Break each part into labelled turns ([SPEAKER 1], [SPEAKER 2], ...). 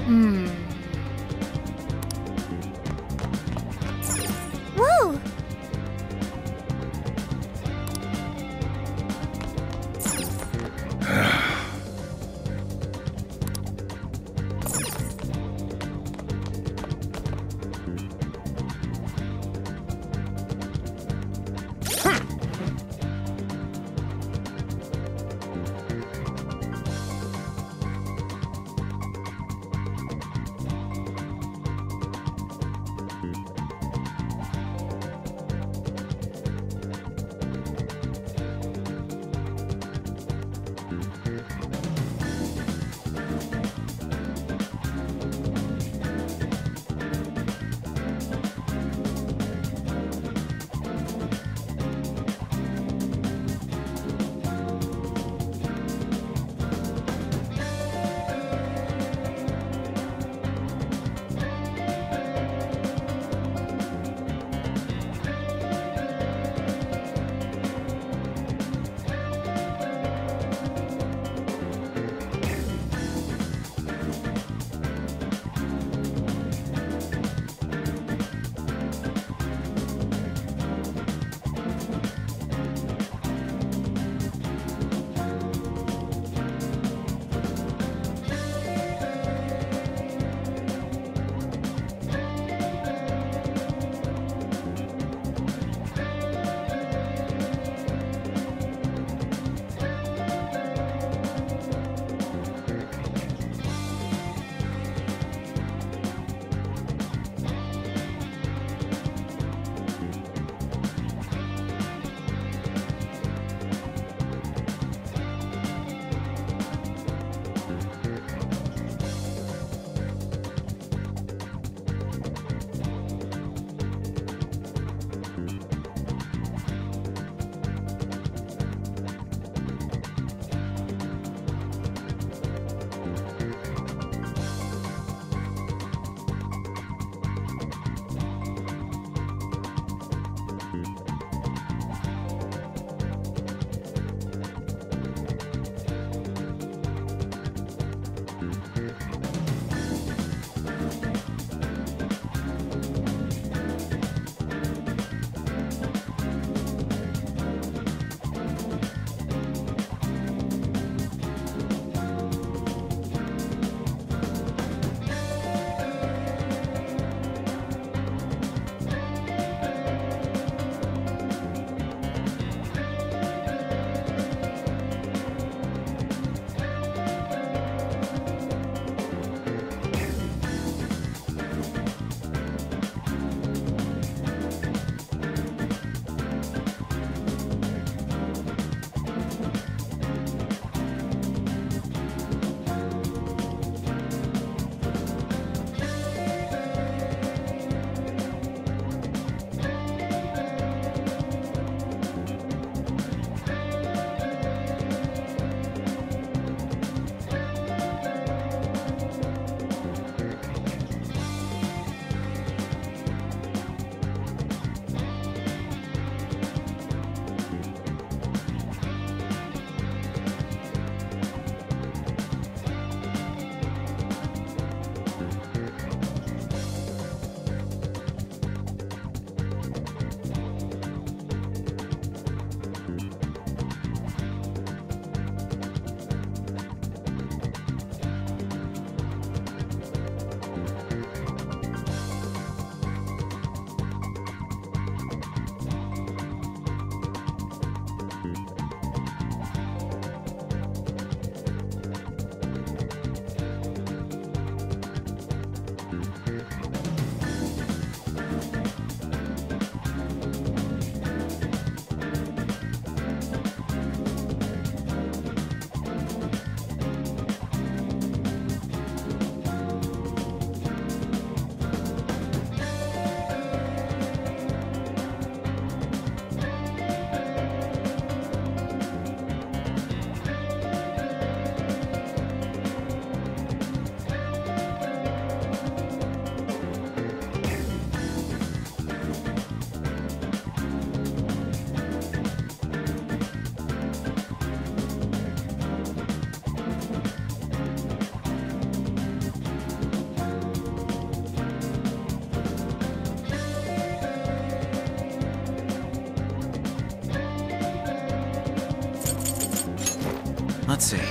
[SPEAKER 1] Hmm. Woo! Let's see.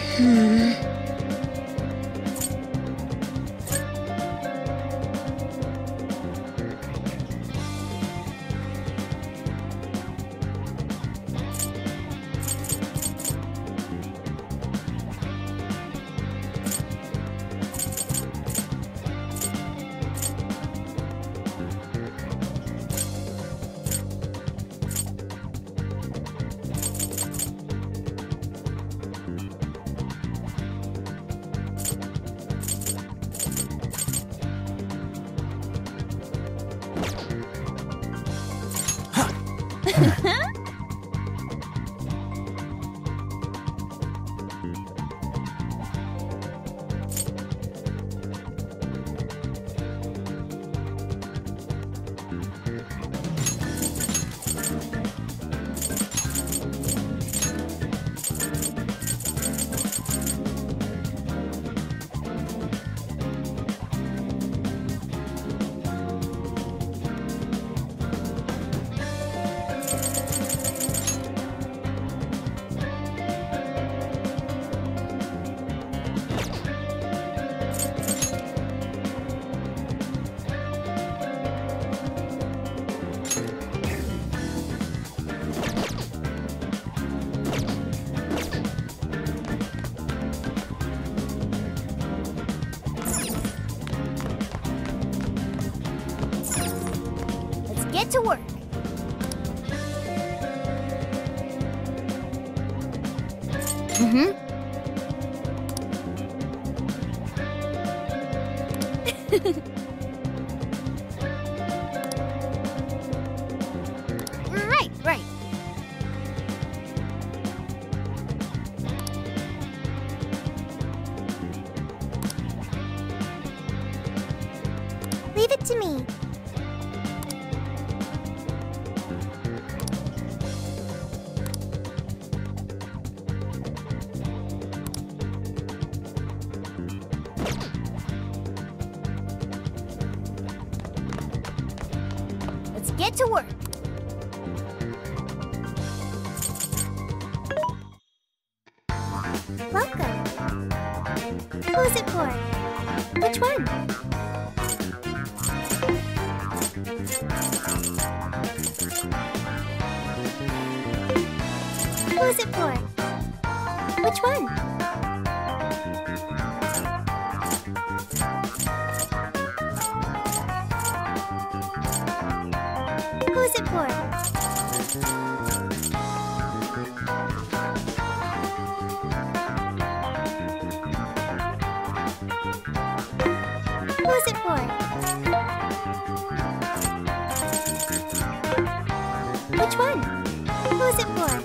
[SPEAKER 2] Get to work. Right. Leave it to me. Get to work. Welcome. Who's it for? Which one? Who's it for? Which one? Who's it for? Who's it for? Which one? Who's it for?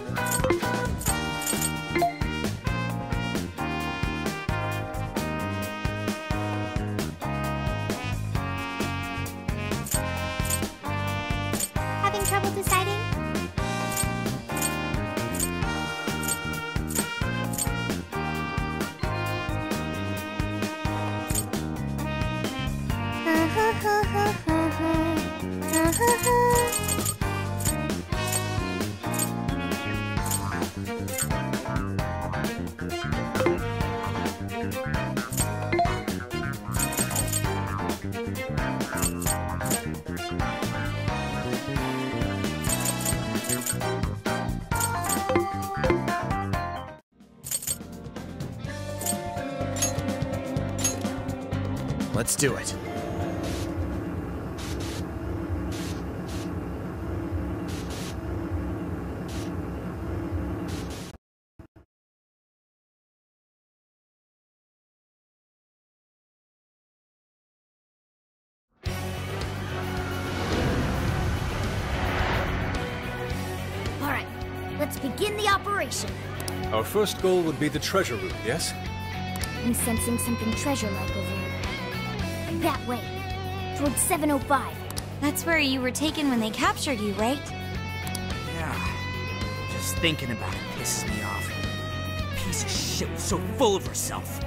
[SPEAKER 2] Having trouble deciding?
[SPEAKER 1] Let's do it.
[SPEAKER 2] All right, let's begin the operation.
[SPEAKER 3] Our first goal would be the treasure room, yes?
[SPEAKER 2] I'm sensing something treasure-like over here. That way, towards 705.
[SPEAKER 4] That's where you were taken when they captured you, right?
[SPEAKER 5] Yeah. Just thinking about it pisses me off. Piece of shit was so full of herself.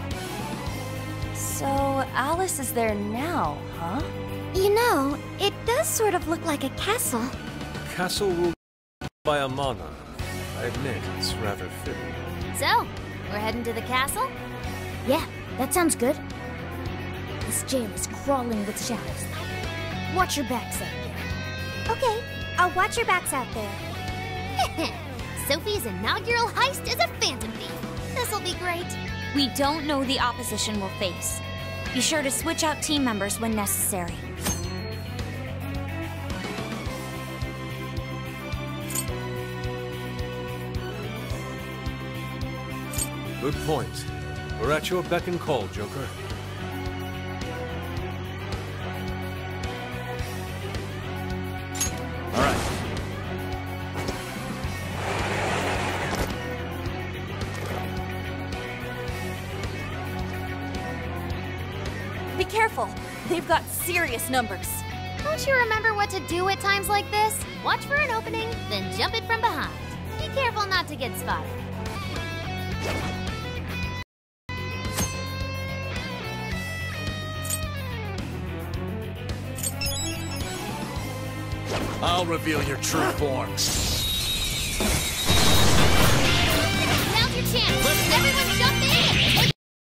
[SPEAKER 4] So, Alice is there now, huh?
[SPEAKER 2] You know, it does sort of look like a castle.
[SPEAKER 3] Castle ruled by a monarch. I admit, it's rather fitting.
[SPEAKER 2] So, We're heading to the castle? Yeah, that sounds good. This jail is crawling with shadows. Watch your backs out there.
[SPEAKER 6] Okay, I'll watch your backs out there.
[SPEAKER 2] Sophie's inaugural heist is a phantom thief. This'll be great.
[SPEAKER 4] We don't know the opposition we'll face. Be sure to switch out team members when necessary.
[SPEAKER 3] Good point. We're at your beck and call, Joker.
[SPEAKER 1] All right.
[SPEAKER 4] Be careful. They've got serious numbers.
[SPEAKER 2] Don't you remember what to do at times like this? Watch for an opening, then jump it from behind. Be careful not to get spotted.
[SPEAKER 1] I'll reveal your true form.
[SPEAKER 2] Now's your chance. Everyone jump in!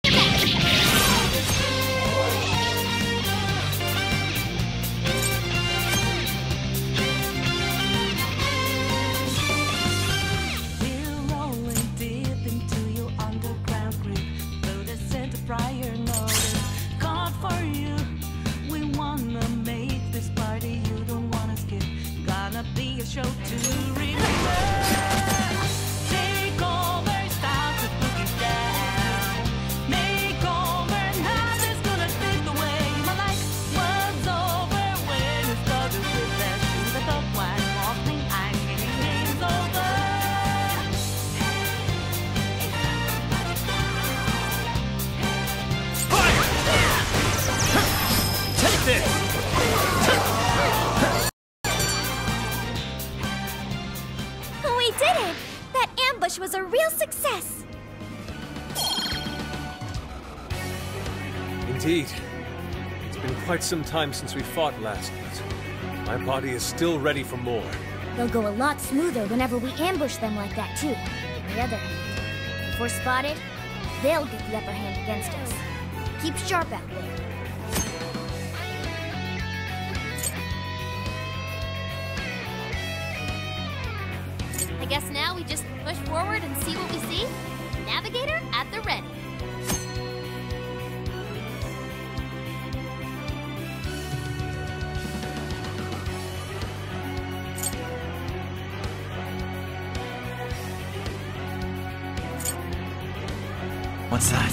[SPEAKER 7] We're rolling deep into your underground grip. Though they sent a prior notice, called for you. We wanna make this party you don't wanna skip. Gonna be a show to remember. Take over, start to boogie down. Make over, nothing's gonna take away. My life was over when it started with that shoe. I thought while walking, I'm getting names over.
[SPEAKER 1] Take this!
[SPEAKER 6] We did it! That ambush was a real success!
[SPEAKER 3] Indeed. It's been quite some time since we fought last, but my body is still ready for more.
[SPEAKER 2] They'll go a lot smoother whenever we ambush them like that, too. On the other hand, if we're spotted, they'll get the upper hand against us. Keep sharp out there. I guess now we just push forward and see what we see. Navigator at the ready.
[SPEAKER 1] What's that?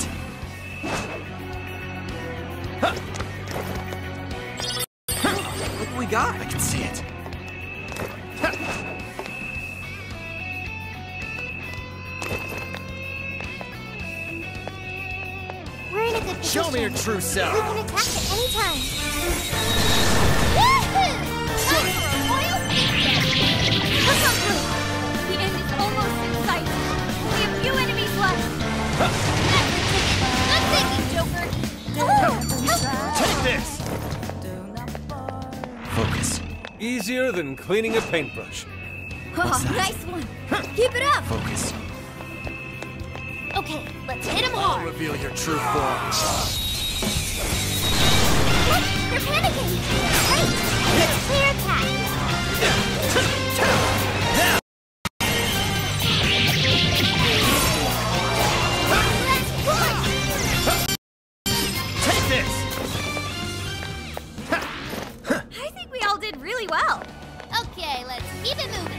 [SPEAKER 5] Look what we got.
[SPEAKER 1] I can see it.
[SPEAKER 6] We're in a good position.
[SPEAKER 1] Show me your true
[SPEAKER 6] We
[SPEAKER 1] self.
[SPEAKER 6] can attack at any time.
[SPEAKER 2] Look on through. The end is almost in sight. Only a few enemies left. Good thinking, Joker.
[SPEAKER 1] Take this! Focus.
[SPEAKER 3] Easier than cleaning a paintbrush.
[SPEAKER 1] What's that?
[SPEAKER 2] Nice one. Keep it up.
[SPEAKER 1] Focus.
[SPEAKER 2] Okay, let's hit him
[SPEAKER 1] I'll
[SPEAKER 2] hard.
[SPEAKER 1] reveal your true form.
[SPEAKER 6] Look, they're panicking. Great. Let's clear attack.
[SPEAKER 1] Take this!
[SPEAKER 4] I think we all did really well.
[SPEAKER 2] Okay, let's keep it moving.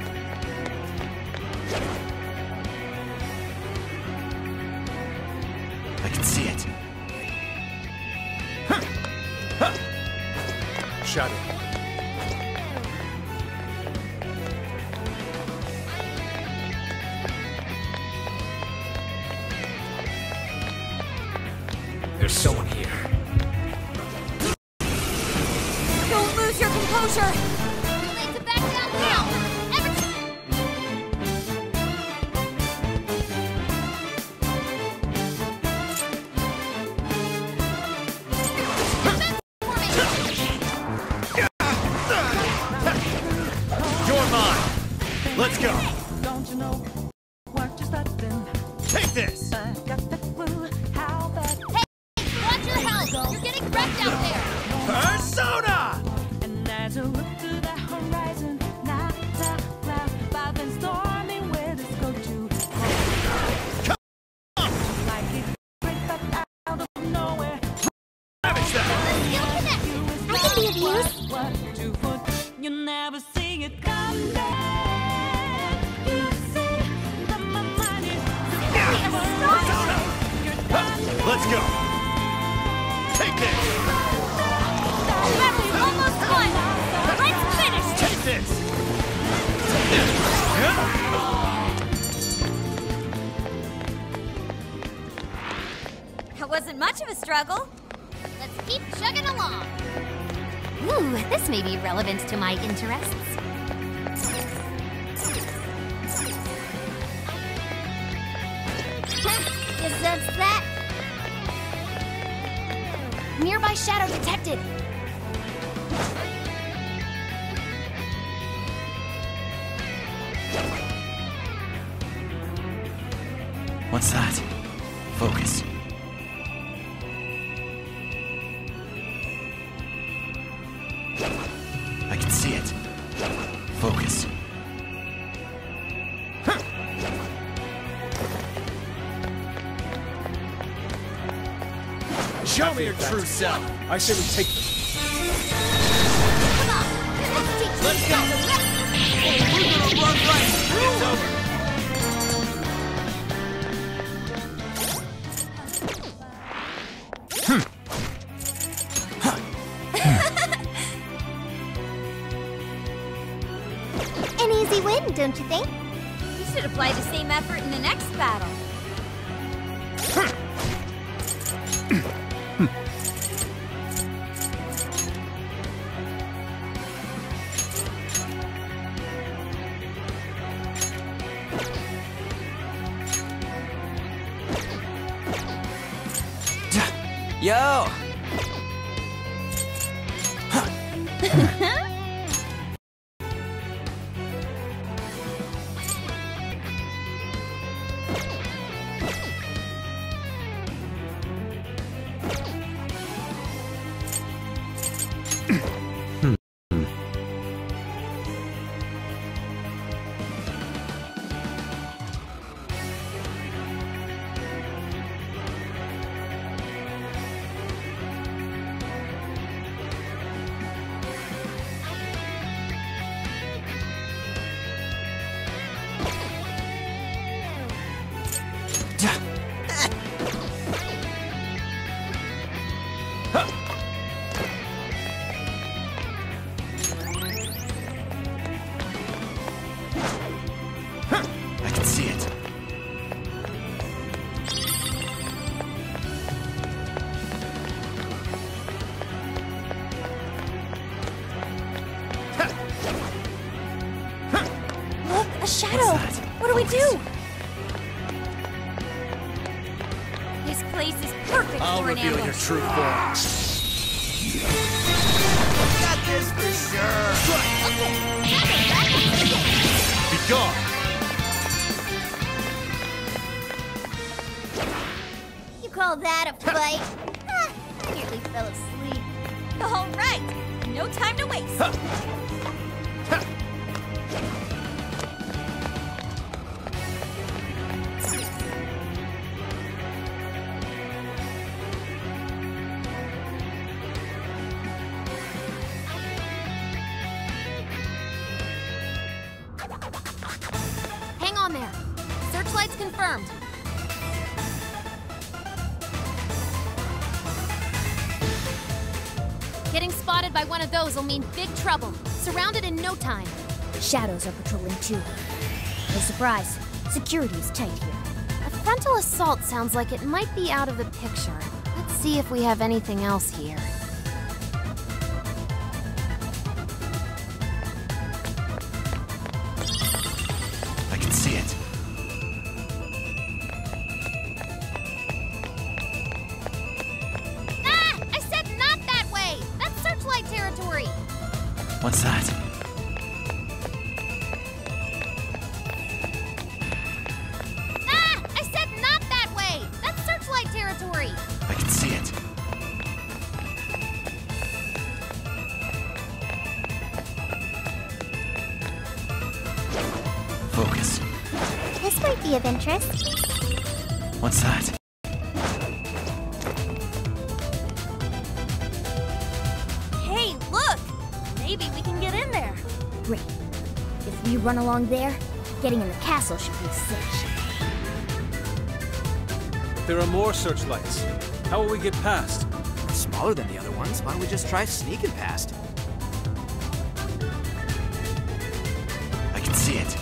[SPEAKER 1] I can see it.
[SPEAKER 3] Shadow.
[SPEAKER 1] There's someone here.
[SPEAKER 4] Don't lose your composure.
[SPEAKER 2] Too late to back down now.
[SPEAKER 1] You're mine. Let's go.
[SPEAKER 7] Don't you know what just happened?
[SPEAKER 1] Take Take this!
[SPEAKER 7] I got the clue how bad.
[SPEAKER 6] Watch your health! You're getting wrecked out there!
[SPEAKER 1] Persona!
[SPEAKER 7] And as I look to the horizon, not a cloud, but then stormy weather's go to. Like it's great, but out of nowhere.
[SPEAKER 1] Damage that!
[SPEAKER 6] I can be of use.
[SPEAKER 7] What to put? You never see it come back. You see that my mind is
[SPEAKER 1] Persona! Let's go! Take this!
[SPEAKER 6] Rebels almost won! Let's finish!
[SPEAKER 1] Take this!
[SPEAKER 4] That wasn't much of a struggle.
[SPEAKER 6] Let's keep chugging along. Ooh, this may be relevant to my interests. Guess that's that. Nearby shadow detected.
[SPEAKER 1] What's that? Focus. I can see it. Focus. Show me your true self.
[SPEAKER 3] I say we take them.
[SPEAKER 6] Come on, let's go.
[SPEAKER 1] It's over.
[SPEAKER 6] An easy win, don't you think?
[SPEAKER 4] You should apply the same effort in the next battle.
[SPEAKER 1] Yo! I can see it.
[SPEAKER 6] Look, a shadow.
[SPEAKER 1] What's that?
[SPEAKER 6] What do we do?
[SPEAKER 4] This place is perfect
[SPEAKER 3] I'll
[SPEAKER 4] for an
[SPEAKER 3] reveal your
[SPEAKER 4] ambush.
[SPEAKER 3] true form.
[SPEAKER 1] Got this for sure. Be gone.
[SPEAKER 6] You call that a fight? Ah, I nearly fell asleep.
[SPEAKER 4] All right, no time to waste.
[SPEAKER 6] Hang on there. Searchlight's confirmed. Getting spotted by one of those will mean big trouble. Surrounded in no time. Shadows are patrolling too. No surprise. Security is tight here. A frontal assault sounds like it might be out of the picture. Let's see if we have anything else here.
[SPEAKER 1] I can see it.
[SPEAKER 6] Ah! I said not that way! That's Searchlight territory!
[SPEAKER 1] What's that?
[SPEAKER 6] Ah! I said not
[SPEAKER 2] be of interest.
[SPEAKER 1] What's that?
[SPEAKER 4] Hey, look! Maybe we can get in there.
[SPEAKER 2] Great. If we run along there, getting in the castle should be a cinch.
[SPEAKER 3] There are more searchlights. How will we get past?
[SPEAKER 5] They're smaller than the other ones. Why don't we just try sneaking past?
[SPEAKER 1] I can see it.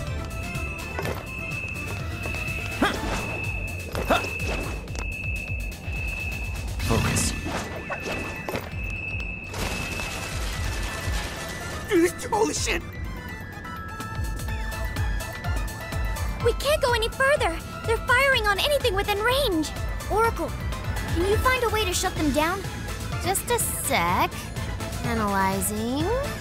[SPEAKER 1] Focus.
[SPEAKER 5] Holy shit!
[SPEAKER 2] We can't go any further. They're firing on anything within range. Oracle, can you find a way to shut them down?
[SPEAKER 6] Just a sec. Analyzing.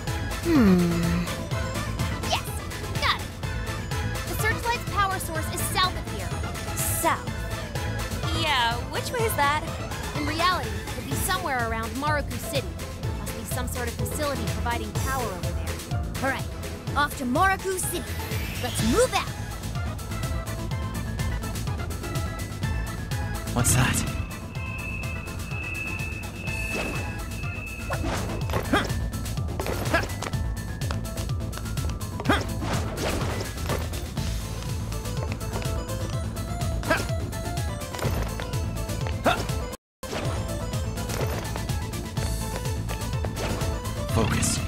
[SPEAKER 2] Yes, got it.
[SPEAKER 6] The searchlight's power source is south of here.
[SPEAKER 4] South. Yeah, which way is that?
[SPEAKER 6] In reality, it'll be somewhere around Maruku City. Must be some sort of facility providing power over there.
[SPEAKER 2] All right, off to Maruku City. Let's move out.
[SPEAKER 1] What's that? Focus.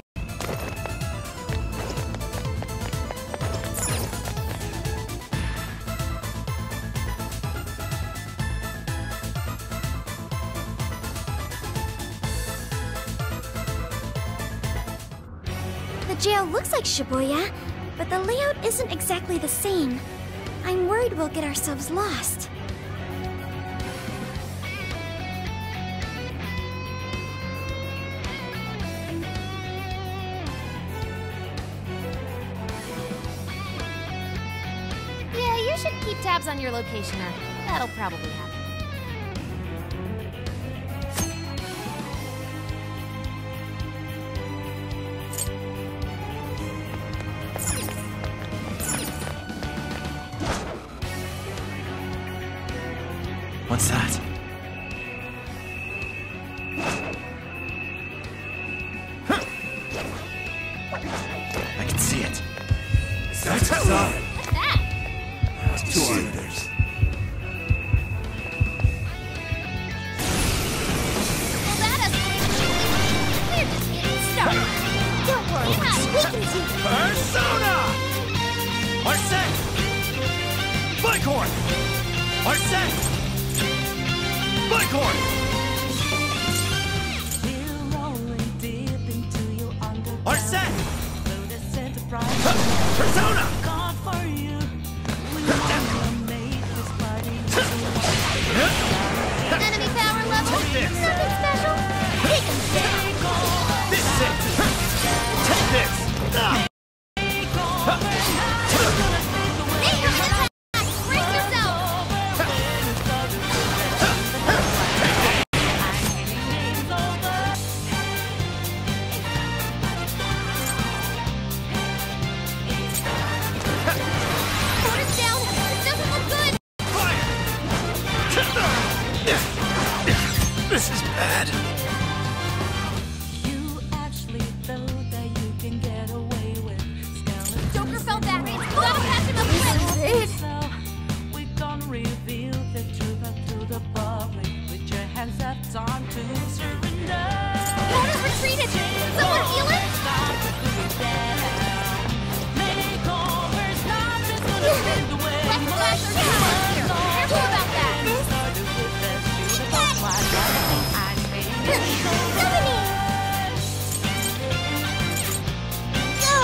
[SPEAKER 2] The jail looks like Shibuya, but the layout isn't exactly the same. I'm worried we'll get ourselves lost.
[SPEAKER 6] Yeah, you should keep tabs on your locationer. That'll probably happen.
[SPEAKER 1] What's that? I can see it. That's
[SPEAKER 6] What's that?
[SPEAKER 1] two others.
[SPEAKER 6] Well, that escalation. We're just getting started.
[SPEAKER 2] Don't worry, we can do it.
[SPEAKER 1] Persona! Arsene! Bighorn! Arsene! Bighorn!
[SPEAKER 7] Still rolling deep into your underground.
[SPEAKER 1] Arsene!
[SPEAKER 7] Though this enterprise
[SPEAKER 1] Persona!
[SPEAKER 7] gone for you. We wanna make this party
[SPEAKER 6] Enemy power level.
[SPEAKER 1] Take this!
[SPEAKER 6] Nothing special.
[SPEAKER 2] Take 'em down.
[SPEAKER 1] This is it! Take this!
[SPEAKER 6] Make 'em attack. Brace yourself. Quarters down. This doesn't look good.
[SPEAKER 1] This is bad.
[SPEAKER 7] You actually thought that you can get away with skeletons.
[SPEAKER 6] Joker fell back. Gotta patch him up quick.
[SPEAKER 7] So we gonna reveal the truth to the public. With your hands up, time to surrender.
[SPEAKER 6] Quarters retreated. Someone heal him.
[SPEAKER 7] Stop to cool it down. Makeovers, nothing's gonna fit the way
[SPEAKER 6] Left
[SPEAKER 7] you
[SPEAKER 6] flash or two months here. Careful about that.
[SPEAKER 7] started with that beautiful flash. I made it.
[SPEAKER 2] Stephanie! Go!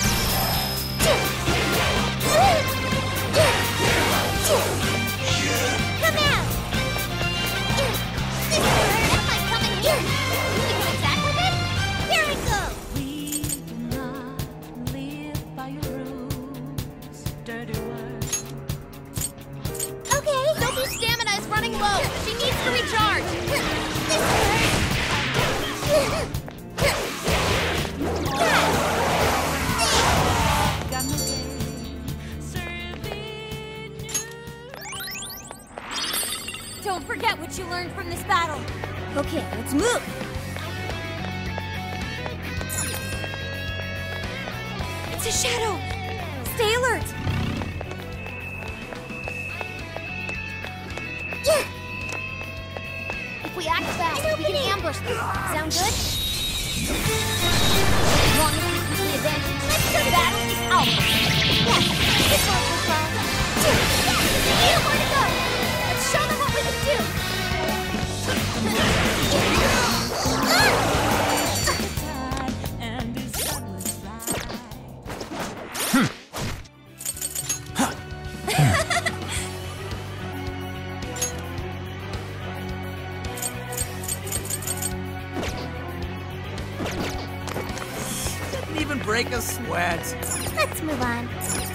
[SPEAKER 2] Come out!
[SPEAKER 6] That might come in here. You think you attack with it?
[SPEAKER 2] Here we go!
[SPEAKER 7] We do not live by your rules. Dirty words.
[SPEAKER 2] Okay.
[SPEAKER 6] Sophie's stamina is running low. She needs to recharge.
[SPEAKER 7] Got no way. Serving you.
[SPEAKER 4] Don't forget what you learned from this battle.
[SPEAKER 2] Okay, let's move.
[SPEAKER 4] It's a shadow. Stay alert.
[SPEAKER 2] Yeah. If we act fast, we can ambush them. Sound good? As long as we keep the advantage, the battle is ours. Yes, it's our control. Yeah, more to go. Let's show them what we can do.
[SPEAKER 7] And his sun was
[SPEAKER 5] Didn't even break a sweat.
[SPEAKER 2] Let's move on.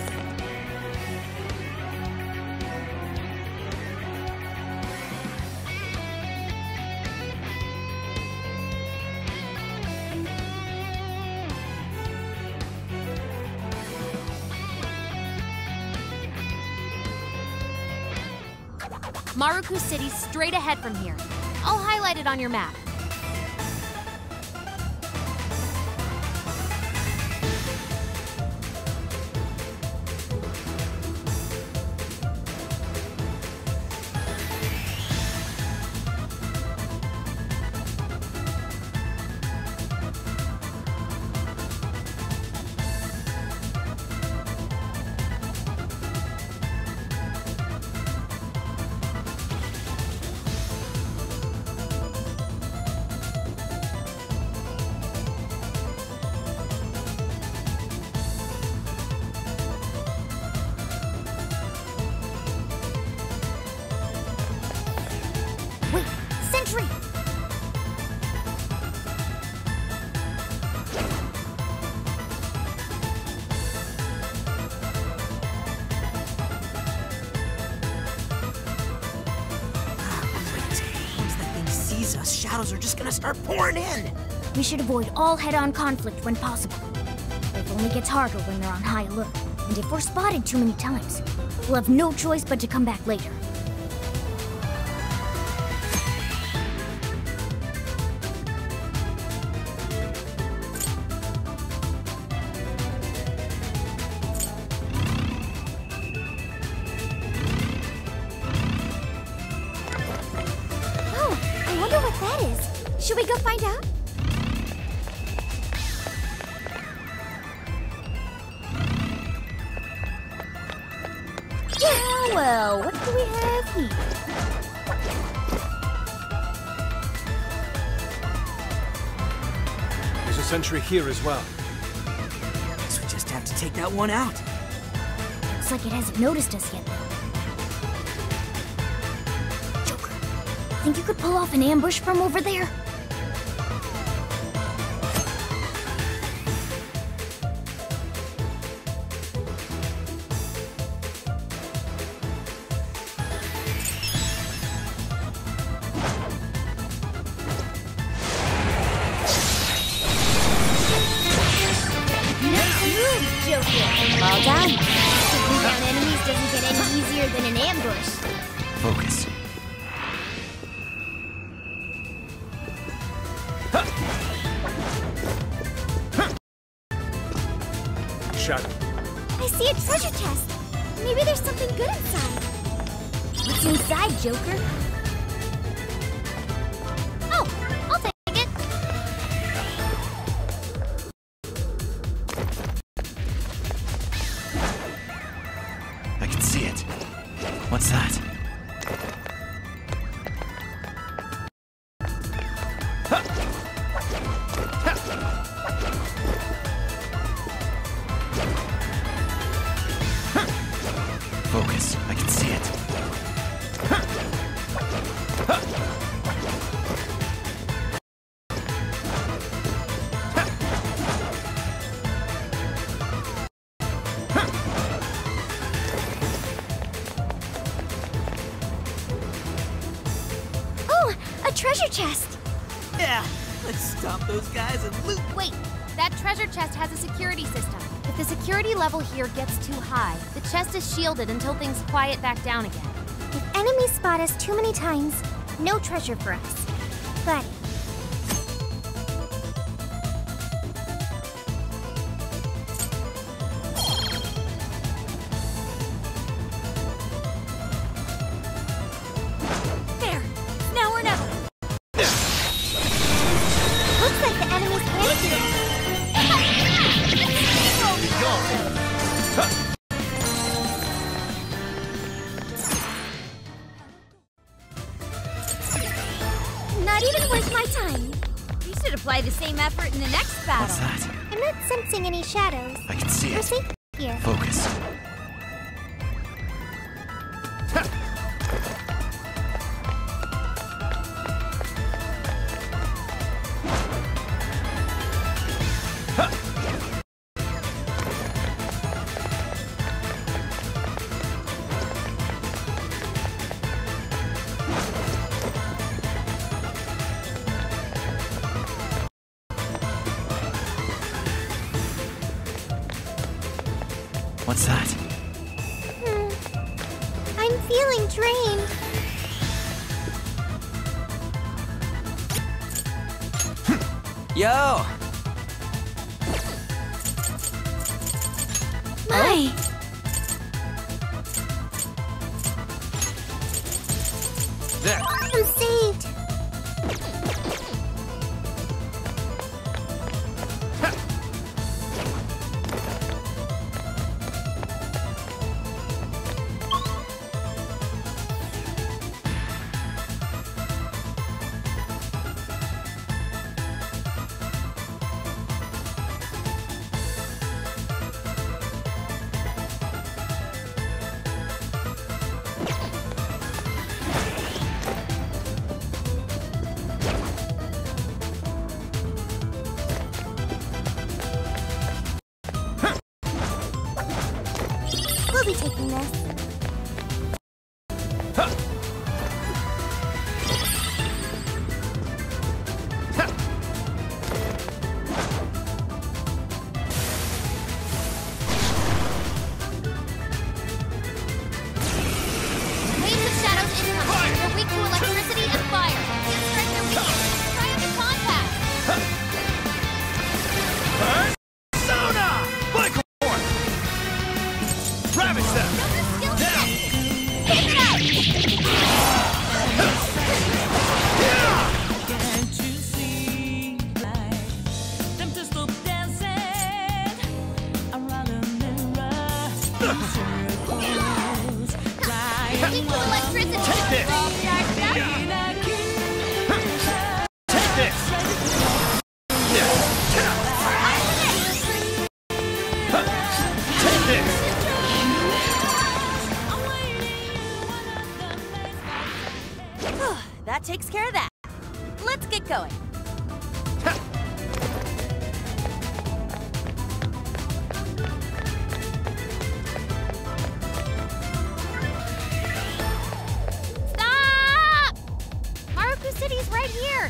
[SPEAKER 6] Maruku City's straight ahead from here. I'll highlight it on your map.
[SPEAKER 2] Wait, sentry!
[SPEAKER 5] Once that thing sees us, shadows are just gonna start pouring in.
[SPEAKER 2] We should avoid all head-on conflict when possible. Life only gets harder when they're on high alert. And if we're spotted too many times, we'll have no choice but to come back later.
[SPEAKER 6] Oh, I wonder what that is. Should we go find out?
[SPEAKER 2] Yeah, well, what do we have here?
[SPEAKER 3] There's a sentry here as well.
[SPEAKER 5] Guess we just have to take that one out.
[SPEAKER 2] Looks like it hasn't noticed us yet, though. Joker, think you could pull off an ambush from over there? Nice move, Joker! Well done. Taking down enemies doesn't get any easier than an ambush.
[SPEAKER 5] Focus.
[SPEAKER 3] Shadow.
[SPEAKER 2] I see a treasure chest. Maybe there's something good inside. What's inside, Joker?
[SPEAKER 6] Oh, I'll take it.
[SPEAKER 1] I can see it. What's that? Focus. I can see it.
[SPEAKER 2] Oh, a treasure chest.
[SPEAKER 5] Yeah, let's stomp those guys and loot.
[SPEAKER 6] Wait, that treasure chest has a security system. If the security level here gets too high, the chest is shielded until things quiet back down again.
[SPEAKER 2] If enemies spot spot us too many times. No treasure for us. Got it.
[SPEAKER 4] There! Now or never!
[SPEAKER 2] Looks like the enemy's Not even worth my time.
[SPEAKER 4] You should apply the same effort in the next battle.
[SPEAKER 1] What's that?
[SPEAKER 2] I'm not sensing any shadows.
[SPEAKER 1] I can see
[SPEAKER 2] We're
[SPEAKER 1] it.
[SPEAKER 2] safe here.
[SPEAKER 1] Focus. What's that?
[SPEAKER 2] I'm feeling drained.
[SPEAKER 5] Yo!
[SPEAKER 4] My!
[SPEAKER 5] There!
[SPEAKER 2] I'm saved. We'll be taking this.
[SPEAKER 6] Waves of shadows incoming. They're weak to electricity and fire. Can't strike their weakness. Try up the contact.
[SPEAKER 1] Persona! Blackboard! Ravage them!
[SPEAKER 6] Skill check. Pick it up.
[SPEAKER 7] Can't you see like them to stop dancing around a mirror in circles, crying
[SPEAKER 6] Weak to electricity.
[SPEAKER 1] Take this!
[SPEAKER 6] All charged up.
[SPEAKER 1] Take this! Take this!
[SPEAKER 4] That takes care of that. Let's get going.
[SPEAKER 6] Stop! Maruku City's right here.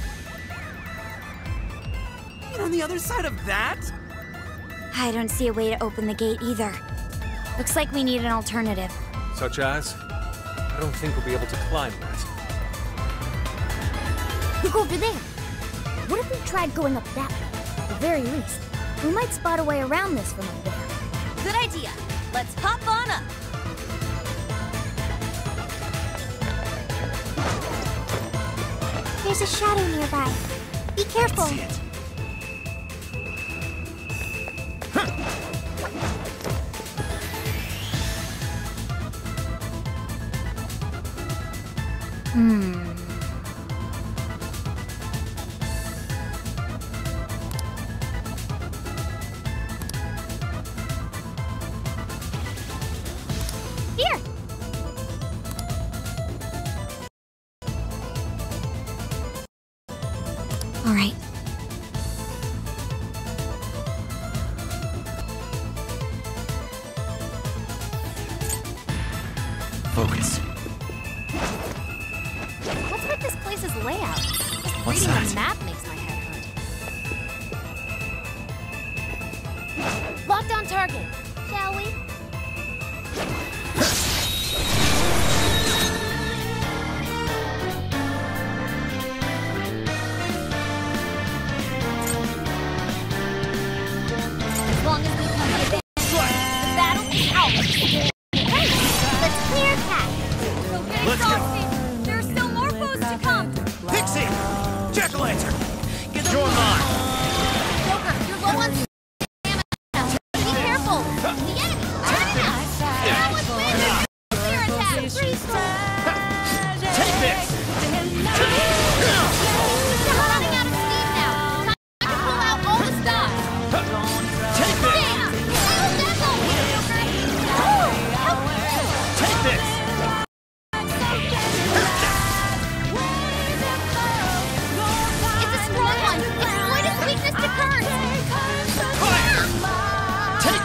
[SPEAKER 5] And on the other side of that?
[SPEAKER 4] I don't see a way to open the gate either. Looks like we need an alternative.
[SPEAKER 3] Such as? I don't think we'll be able to climb that.
[SPEAKER 2] Look over there. What if we tried going up that way? At the very least, we might spot a way around this from up there.
[SPEAKER 4] Good idea. Let's hop on up.
[SPEAKER 2] There's a shadow nearby. Be careful.
[SPEAKER 1] See it.
[SPEAKER 2] Here.
[SPEAKER 4] All right.
[SPEAKER 1] Focus.
[SPEAKER 6] What's with this place's layout? Just
[SPEAKER 1] What's
[SPEAKER 6] reading
[SPEAKER 1] that?
[SPEAKER 6] the map makes my head hurt. Locked on target. Shall we?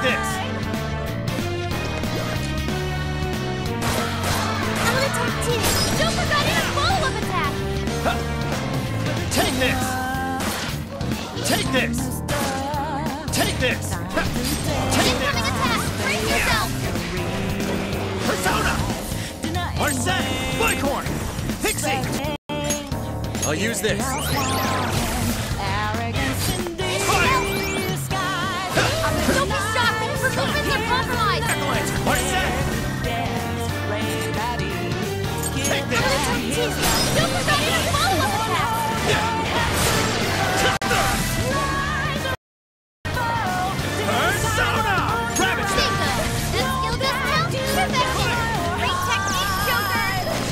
[SPEAKER 1] this!
[SPEAKER 2] I'm gonna attack too.
[SPEAKER 6] Super got in a follow-up attack!
[SPEAKER 1] Take this! Take this! Take this! Take
[SPEAKER 6] Incoming
[SPEAKER 1] this!
[SPEAKER 6] attack! Brace yourself!
[SPEAKER 1] Persona! Arsene! Bighorn! Pixie! I'll use this.
[SPEAKER 6] Don't be shocked! Her movements are compromised!
[SPEAKER 1] Arsene! Take this!
[SPEAKER 6] Super got in a follow-up attack!
[SPEAKER 1] Persona! Ravage them!
[SPEAKER 6] That skill discount? Perfection! Great technique, Joker!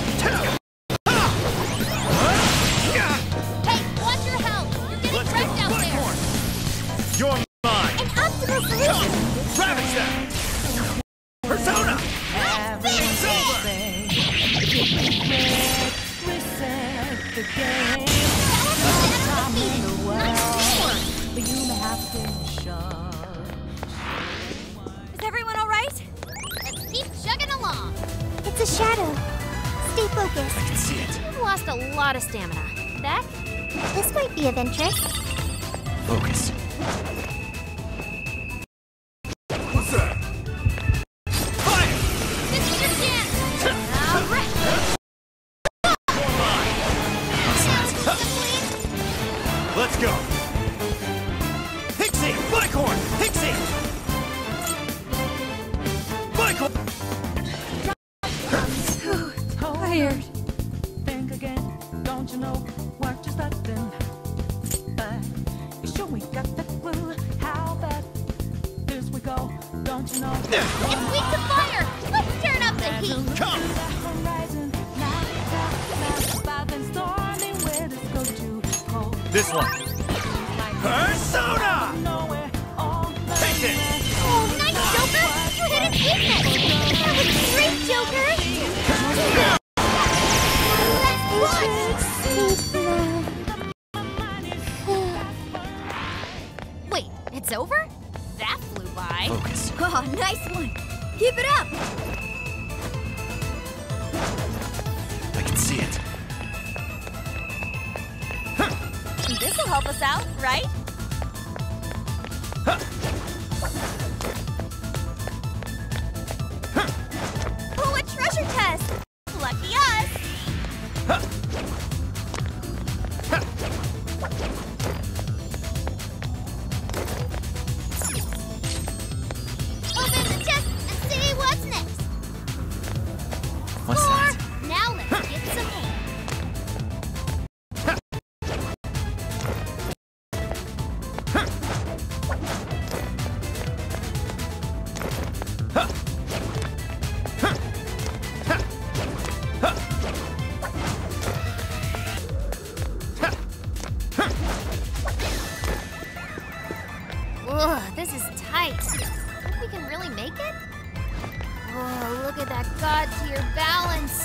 [SPEAKER 6] Hey, watch your health! You're getting
[SPEAKER 1] Let's
[SPEAKER 6] wrecked
[SPEAKER 1] go!
[SPEAKER 6] out there!
[SPEAKER 1] Bighorn! You're mine!
[SPEAKER 2] An optimal solution.
[SPEAKER 1] Ravage them! Persona! It's over!
[SPEAKER 4] Is everyone all right?
[SPEAKER 6] Let's keep chugging along!
[SPEAKER 2] It's a shadow. Stay focused.
[SPEAKER 1] I can see it.
[SPEAKER 6] You've lost a lot of stamina. Beck?
[SPEAKER 2] This might be of interest.
[SPEAKER 1] Focus. What's that? Fire!
[SPEAKER 6] This is your chance! All right!
[SPEAKER 1] Let's go! Pixie! Bighorn! Pixie! Bighorn!
[SPEAKER 7] Tired. Think again, don't you know what you're starting? You sure we got the clue? How bad this we go? Don't you know?
[SPEAKER 6] It's weak to fire! Let's turn up the heat!
[SPEAKER 1] Come! This one. Persona! Take this!
[SPEAKER 2] Oh, nice, Joker! You hit its weakness! That was great, Joker!
[SPEAKER 6] Wait, it's over? That flew by.
[SPEAKER 1] Focus.
[SPEAKER 2] Oh, nice one! Keep it up!
[SPEAKER 1] I can see it.
[SPEAKER 4] This'll help us out, right? Oh, a treasure chest! Lucky us!
[SPEAKER 6] Open the chest and see what's next.
[SPEAKER 1] What's that?
[SPEAKER 6] Now let's get some more. Ugh, this is tight. Think we can really make it? Oh, look at that god-tier balance.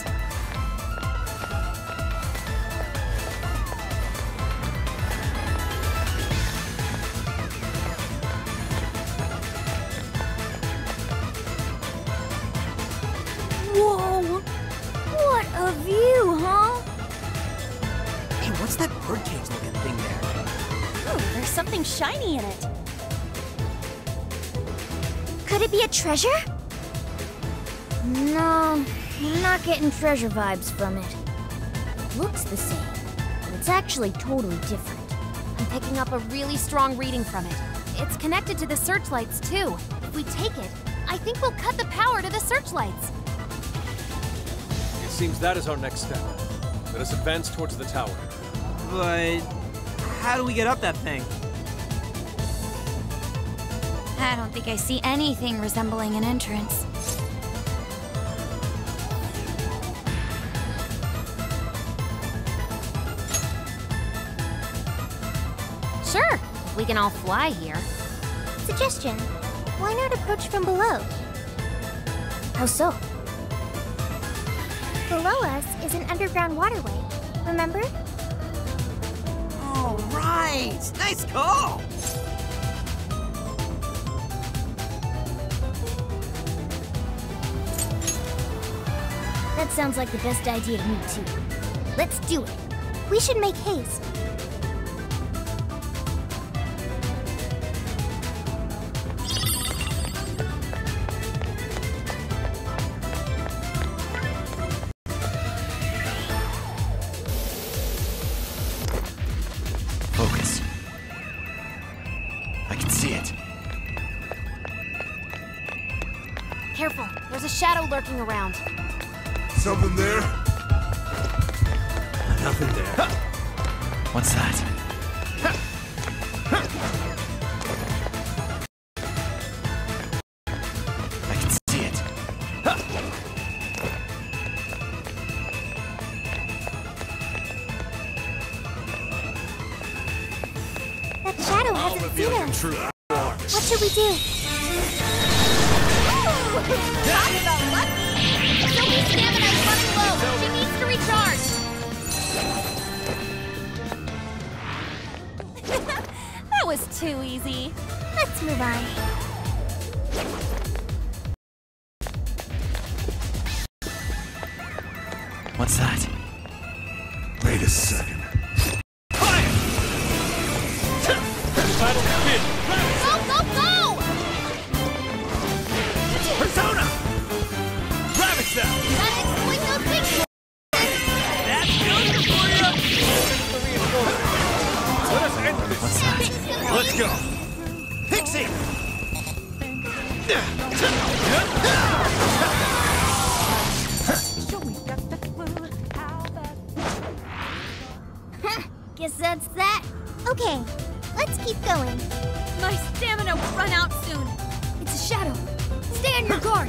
[SPEAKER 2] Whoa! What a view, huh?
[SPEAKER 5] Hey, what's that birdcage looking thing there?
[SPEAKER 4] Ooh, there's something shiny in it.
[SPEAKER 2] Could it be a treasure? No, I'm not getting treasure vibes from it. Looks the same, but it's actually totally different.
[SPEAKER 6] I'm picking up a really strong reading from it. It's connected to the searchlights, too. If we take it, I think we'll cut the power to the searchlights.
[SPEAKER 3] It seems that is our next step. Let us advance towards the tower.
[SPEAKER 5] But how do we get up that thing?
[SPEAKER 4] I don't think I see anything resembling an entrance.
[SPEAKER 6] Sure, if we can all fly here.
[SPEAKER 2] Suggestion: why not approach from below? How so? Below us is an underground waterway, remember?
[SPEAKER 5] Oh, right! Nice call!
[SPEAKER 2] That sounds like the best idea to me, too. Let's do it. We should make haste.
[SPEAKER 1] Focus. I can see it.
[SPEAKER 6] Careful, there's a shadow lurking around.
[SPEAKER 8] Something there?
[SPEAKER 3] Nothing there.
[SPEAKER 1] What's that? I can see it.
[SPEAKER 2] That shadow hasn't seen us. What should we do?
[SPEAKER 6] Talk about lucky! Sophie's stamina is running low. She needs to recharge. That was too easy.
[SPEAKER 2] Let's move on.
[SPEAKER 1] What's that?
[SPEAKER 8] Wait a second.
[SPEAKER 3] Battle begin!
[SPEAKER 6] Go, go, go!
[SPEAKER 3] Persona! Ravage them!
[SPEAKER 6] Gotta exploit those things!
[SPEAKER 5] That's good for you!
[SPEAKER 3] Let us end this!
[SPEAKER 1] What's that?
[SPEAKER 3] Let's go!
[SPEAKER 1] Pixie!
[SPEAKER 2] Guess that's that. Okay, let's keep going.
[SPEAKER 6] My stamina will run out soon.
[SPEAKER 2] It's a shadow. Stay on your guard.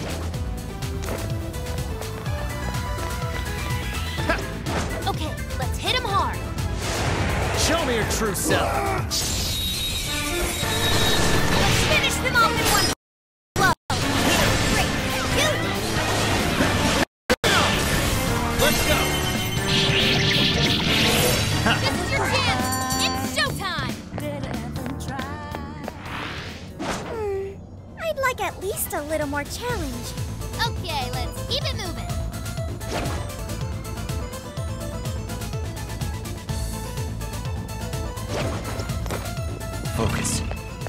[SPEAKER 6] Okay, let's hit him hard.
[SPEAKER 3] Show me your true self!
[SPEAKER 6] Let's finish them off in one blow. Great.
[SPEAKER 3] Let's go!
[SPEAKER 6] This is your chance. It's showtime.
[SPEAKER 2] I'd like at least a little more challenge.
[SPEAKER 6] Okay, let's keep it moving.
[SPEAKER 1] Focus.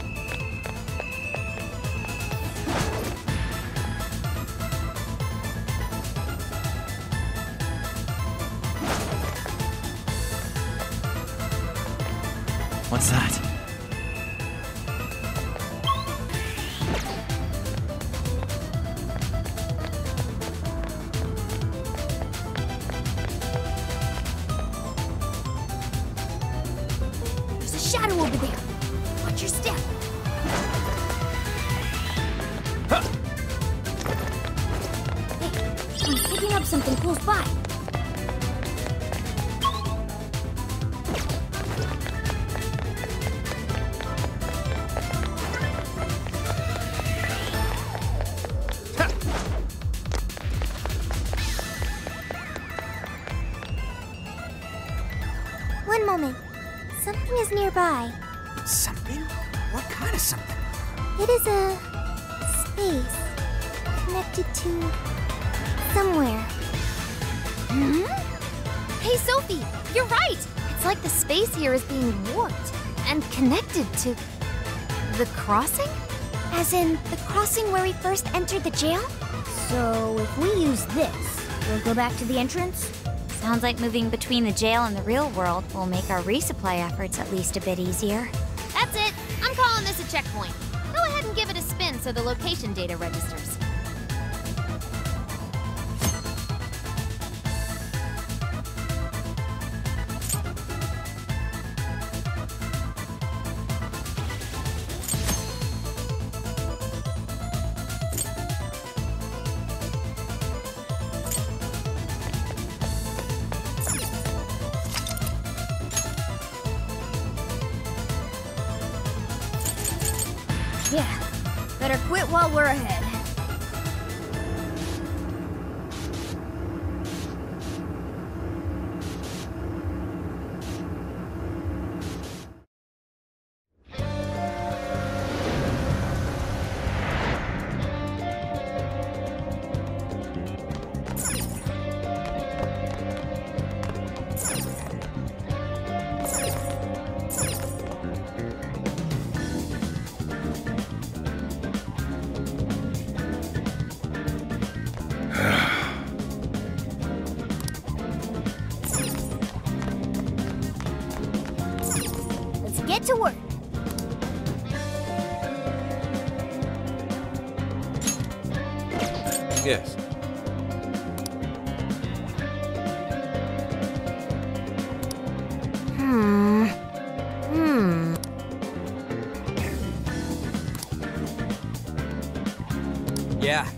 [SPEAKER 1] What's that?
[SPEAKER 2] There's a shadow over there. Watch your step. Hey, I'm picking up something close by. One moment. Something is nearby.
[SPEAKER 5] Something? What kind of something?
[SPEAKER 2] It is a space connected to somewhere.
[SPEAKER 6] Hey, Sophie, you're right. It's like the space here is being warped and connected to the crossing?
[SPEAKER 2] As in the crossing where we first entered the jail? So if we use this, we'll go back to the entrance?
[SPEAKER 4] Sounds like moving between the jail and the real world will make our resupply efforts at least a bit easier.
[SPEAKER 6] That's it. I'm calling this a checkpoint. Go ahead and give it a spin so the location data registers.
[SPEAKER 2] Yeah. Better quit while we're ahead. to work.
[SPEAKER 3] Yes.
[SPEAKER 5] Yeah.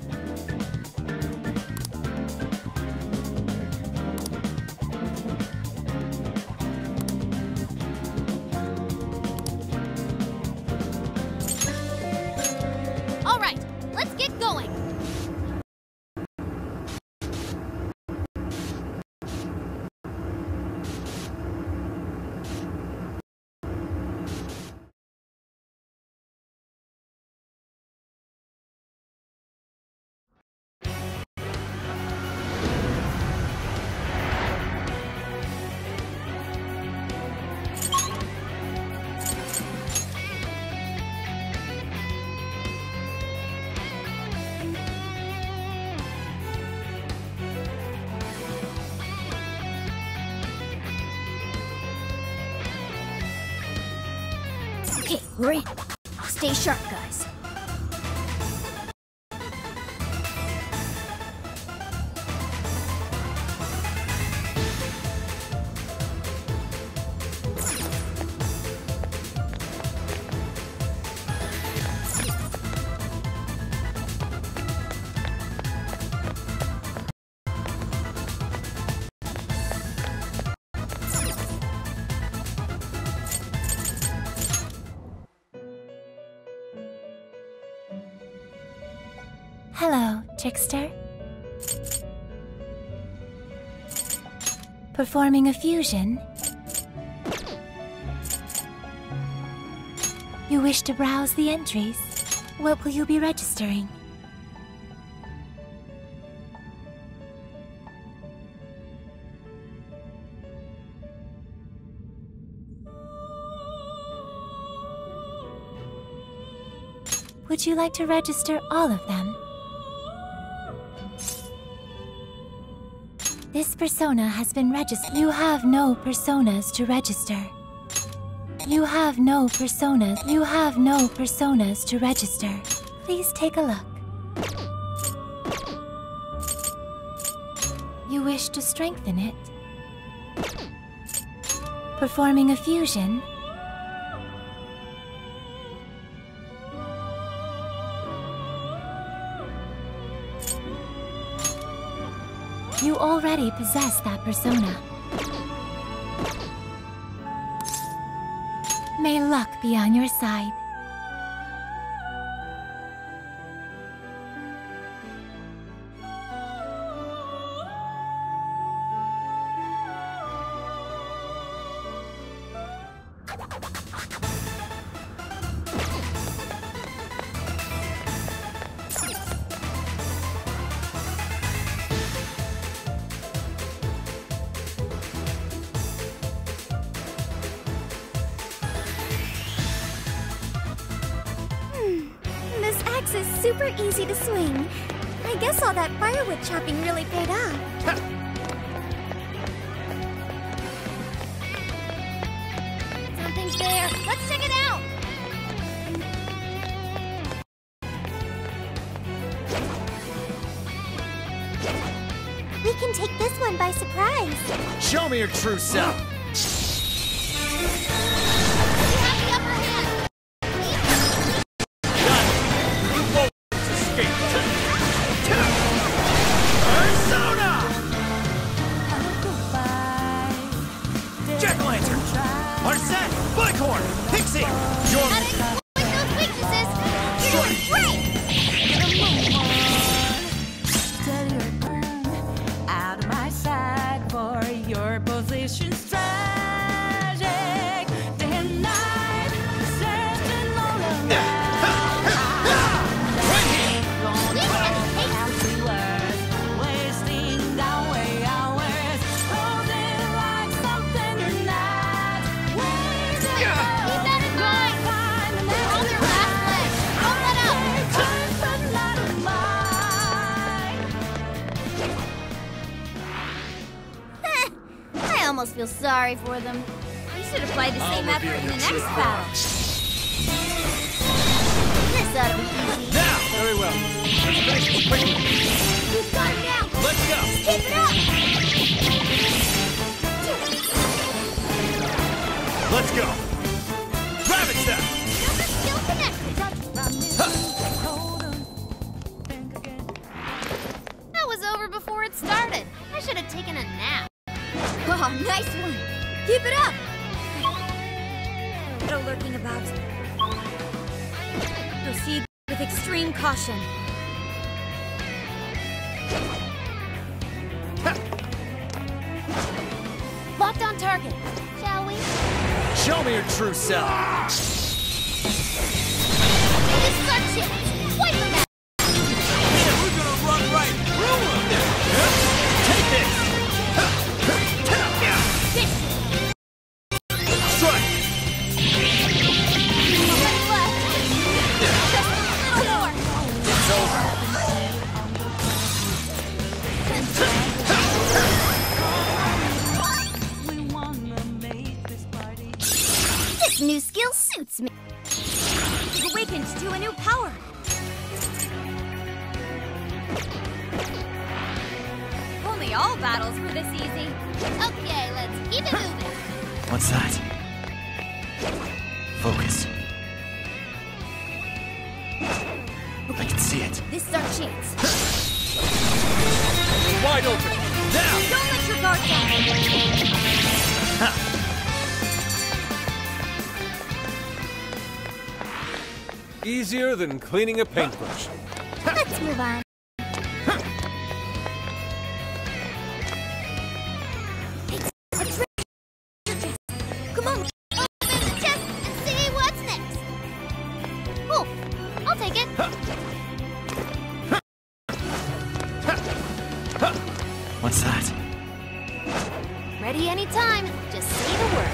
[SPEAKER 6] All right, let's get going.
[SPEAKER 2] Okay, we're in. Stay sharp, guys.
[SPEAKER 9] Hello, Trickster. Performing a fusion? You wish to browse the entries? What will you be registering? Would you like to register all of them? This persona has been registered. You have no personas to register. You have no personas. You have no personas to register. Please take a look. You wish to strengthen it? Performing a fusion? You already possess that persona. May luck be on your side.
[SPEAKER 2] This axe is super easy to swing. I guess all that firewood chopping really paid off.
[SPEAKER 6] Something's there. Let's check it out.
[SPEAKER 2] We can take this one by surprise.
[SPEAKER 1] Show me your true self.
[SPEAKER 6] We have the upper hand.
[SPEAKER 1] Jack-o'-lantern! Arsette! Buckhorn! Pixie! Your...
[SPEAKER 6] How to exploit those weaknesses. You're doing great.
[SPEAKER 7] Tell your plan out of my sight for your position's tragic. Day and night, searching all around. Wasting away hours, holding like something you're not. Where to go?
[SPEAKER 6] Keep that in mind. They're on their last leg. Don't let up.
[SPEAKER 7] Time but not of mine.
[SPEAKER 2] I almost feel sorry for them. I
[SPEAKER 4] We should apply the same effort in the next battle.
[SPEAKER 2] This ought to be easy.
[SPEAKER 3] Now! Very well. Let's finish this quickly.
[SPEAKER 2] We've got it now.
[SPEAKER 3] Let's go!
[SPEAKER 2] Keep it up.
[SPEAKER 1] Let's go! Rabbit step!
[SPEAKER 2] They're still connected.
[SPEAKER 6] That was over before it started. I should have taken a nap.
[SPEAKER 2] Oh, nice one. Keep it up.
[SPEAKER 4] No lurking about. Proceed with extreme caution.
[SPEAKER 6] Locked on target. Shall we?
[SPEAKER 1] Show me your true self!
[SPEAKER 6] This is our chance. Fight for that.
[SPEAKER 1] We're gonna run right through him! Take this! Strike!
[SPEAKER 6] What's left? Just a little more.
[SPEAKER 1] It's over!
[SPEAKER 7] We wanna make this party.
[SPEAKER 2] This new skill suits me.
[SPEAKER 4] You've awakened to a new power. Only all battles were this easy.
[SPEAKER 6] Okay, let's keep it moving.
[SPEAKER 1] What's that? Focus. I can see it.
[SPEAKER 2] This is our chance.
[SPEAKER 3] Wide open!
[SPEAKER 1] Now!
[SPEAKER 4] Don't let your guard down.
[SPEAKER 3] Easier than cleaning a paintbrush.
[SPEAKER 2] Let's move on. It's a trick. Come on.
[SPEAKER 6] Open the chest and see what's next. Oh, I'll take it.
[SPEAKER 1] What's that?
[SPEAKER 6] Ready anytime. Just say the word.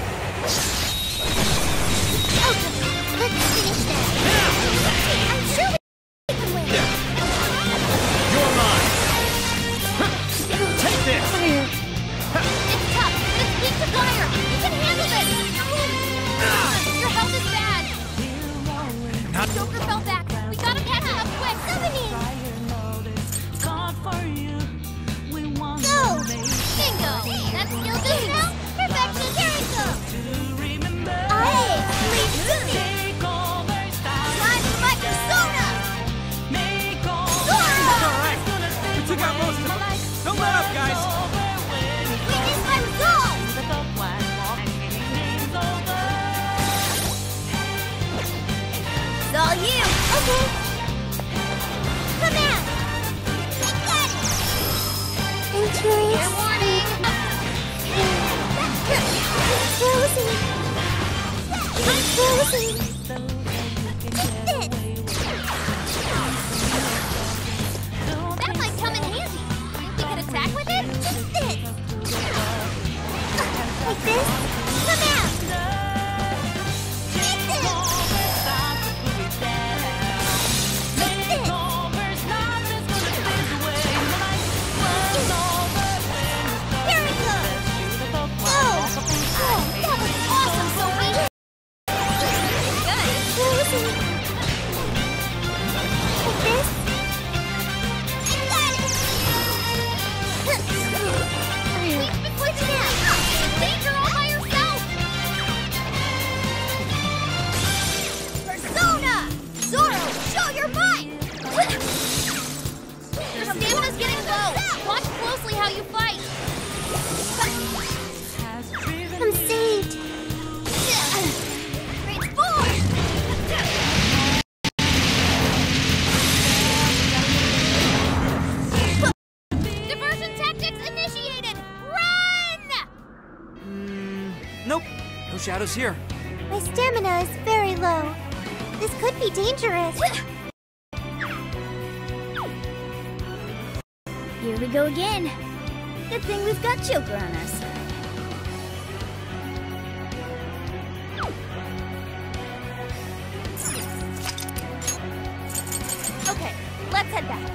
[SPEAKER 2] Okay, let's finish that. I'm sure we can win.
[SPEAKER 1] You're mine! Take this!
[SPEAKER 6] It's tough, but it's weak to fire. You can handle this. Your health is bad. Joker fell back. We gotta catch him up quick.
[SPEAKER 2] Go!
[SPEAKER 6] Bingo. That skill just now? Perfection. Here it goes.
[SPEAKER 2] Aye, leave it to me.
[SPEAKER 6] Time for my persona.
[SPEAKER 3] Alright! We took out most of them. Don't let up, guys!
[SPEAKER 6] Witness my resolve.
[SPEAKER 2] It's all you. Okay. Come out. You got it. Fair
[SPEAKER 6] warning.
[SPEAKER 2] Frozen. I'm frozen.
[SPEAKER 6] That might come in handy. Think we could attack with it?
[SPEAKER 2] Just this. Like this. Come out. Take this. Like this. Here it goes. Oh, that was awesome, Sophie. Frozen. Like this. I got it.
[SPEAKER 6] We've been glitching out. Danger all by yourself.
[SPEAKER 2] Persona! Zoro, show your might!
[SPEAKER 6] Your stamina's getting low. Watch closely how you fight.
[SPEAKER 2] I'm saved. Transform!
[SPEAKER 6] Diversion tactics initiated. Run!
[SPEAKER 5] Nope. No shadows here.
[SPEAKER 2] My stamina is very low. This could be dangerous. Here we go again. Good thing we've got Joker on our side.
[SPEAKER 4] Okay, let's head back.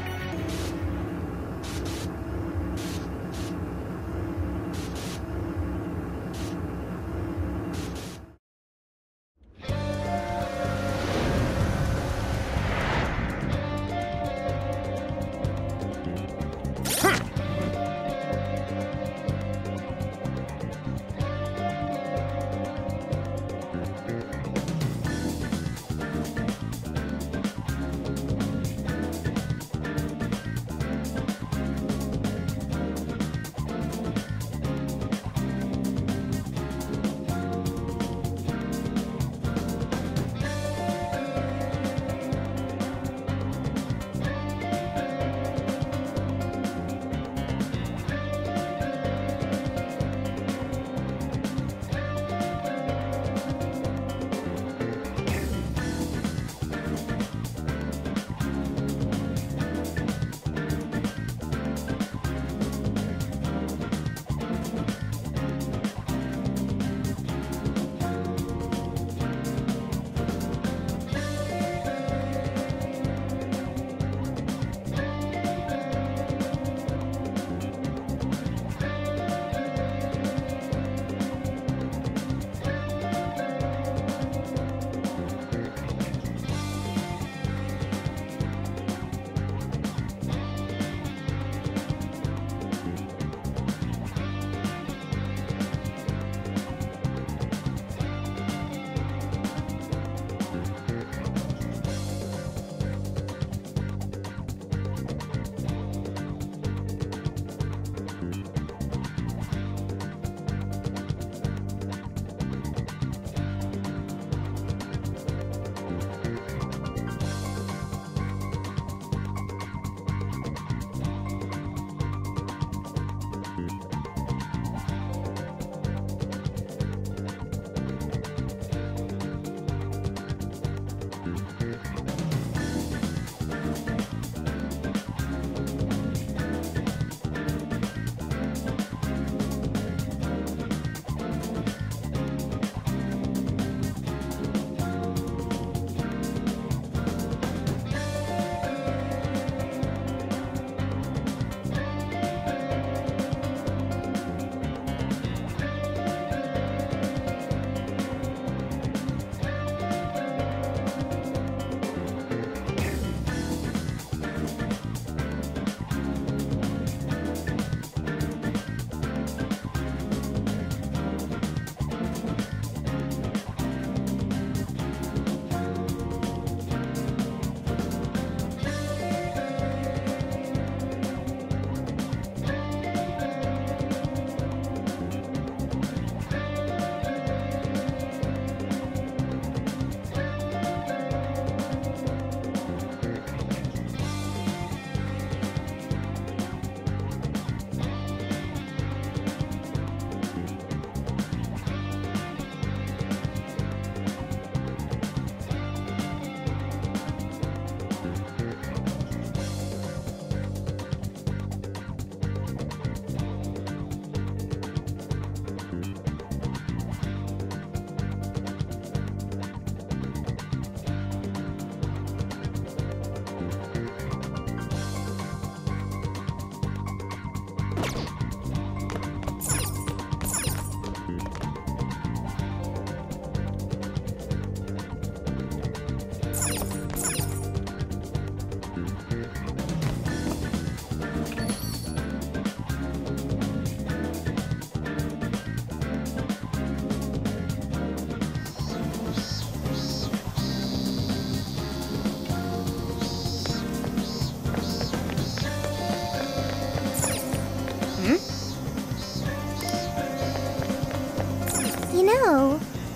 [SPEAKER 2] You know...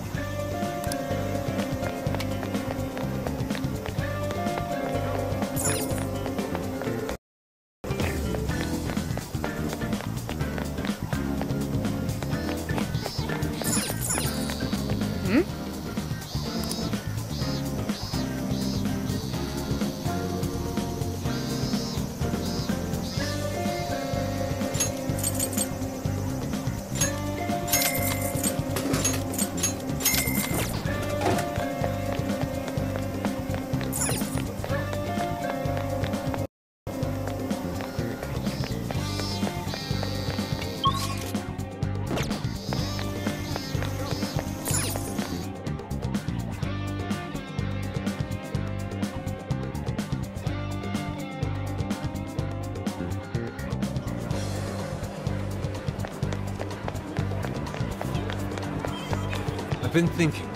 [SPEAKER 3] I've been thinking.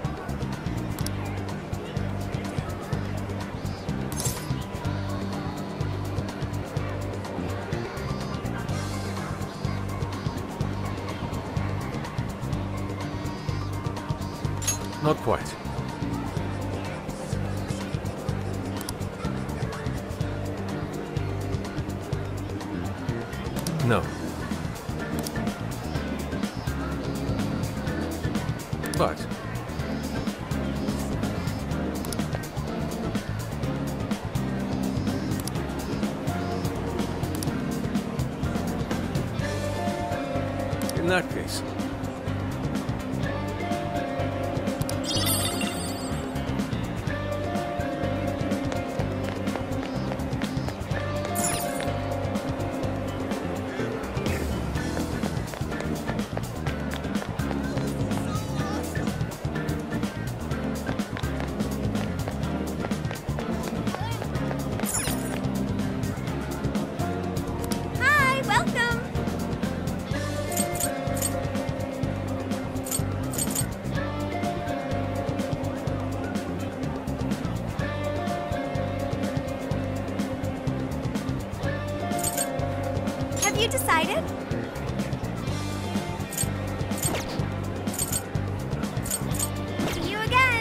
[SPEAKER 3] Not quite. No. But... in that case...
[SPEAKER 4] Hi, welcome! Have you decided? See you again!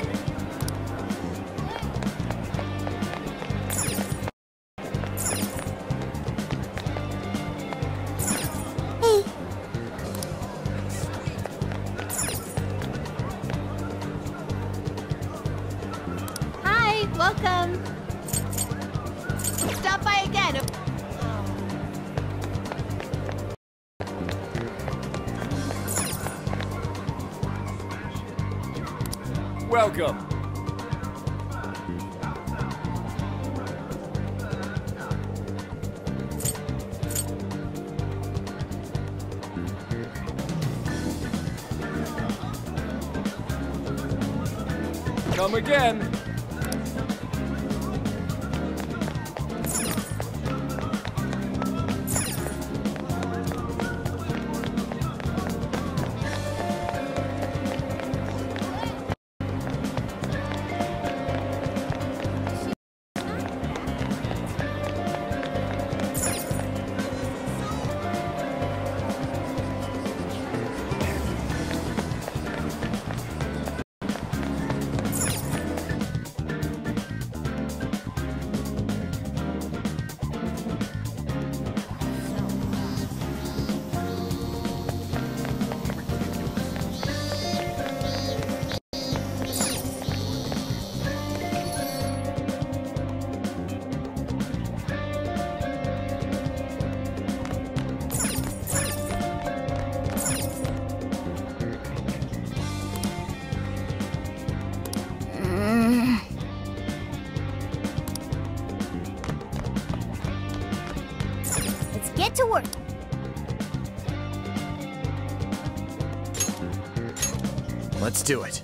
[SPEAKER 2] Hey,
[SPEAKER 6] Hi, welcome. Stop by again.
[SPEAKER 1] Welcome. Come again.
[SPEAKER 2] let's get to work.
[SPEAKER 5] Let's do it.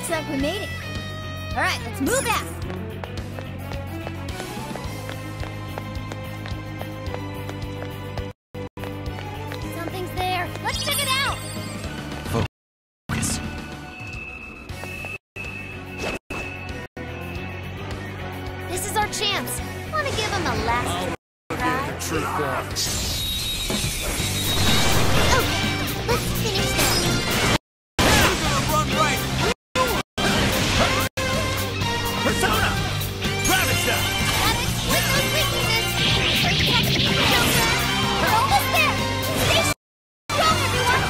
[SPEAKER 2] Looks like we made it. All right, let's move out. Something's there. Let's check it out.
[SPEAKER 5] Focus.
[SPEAKER 6] This is our chance. Wanna give him a last try?
[SPEAKER 3] True form.
[SPEAKER 2] Okay, let's finish that.
[SPEAKER 1] We're gonna run right.
[SPEAKER 5] Persona! Gravita!
[SPEAKER 6] Got it. With those weaknesses. Protect the children. We're almost there. Stay strong, everyone.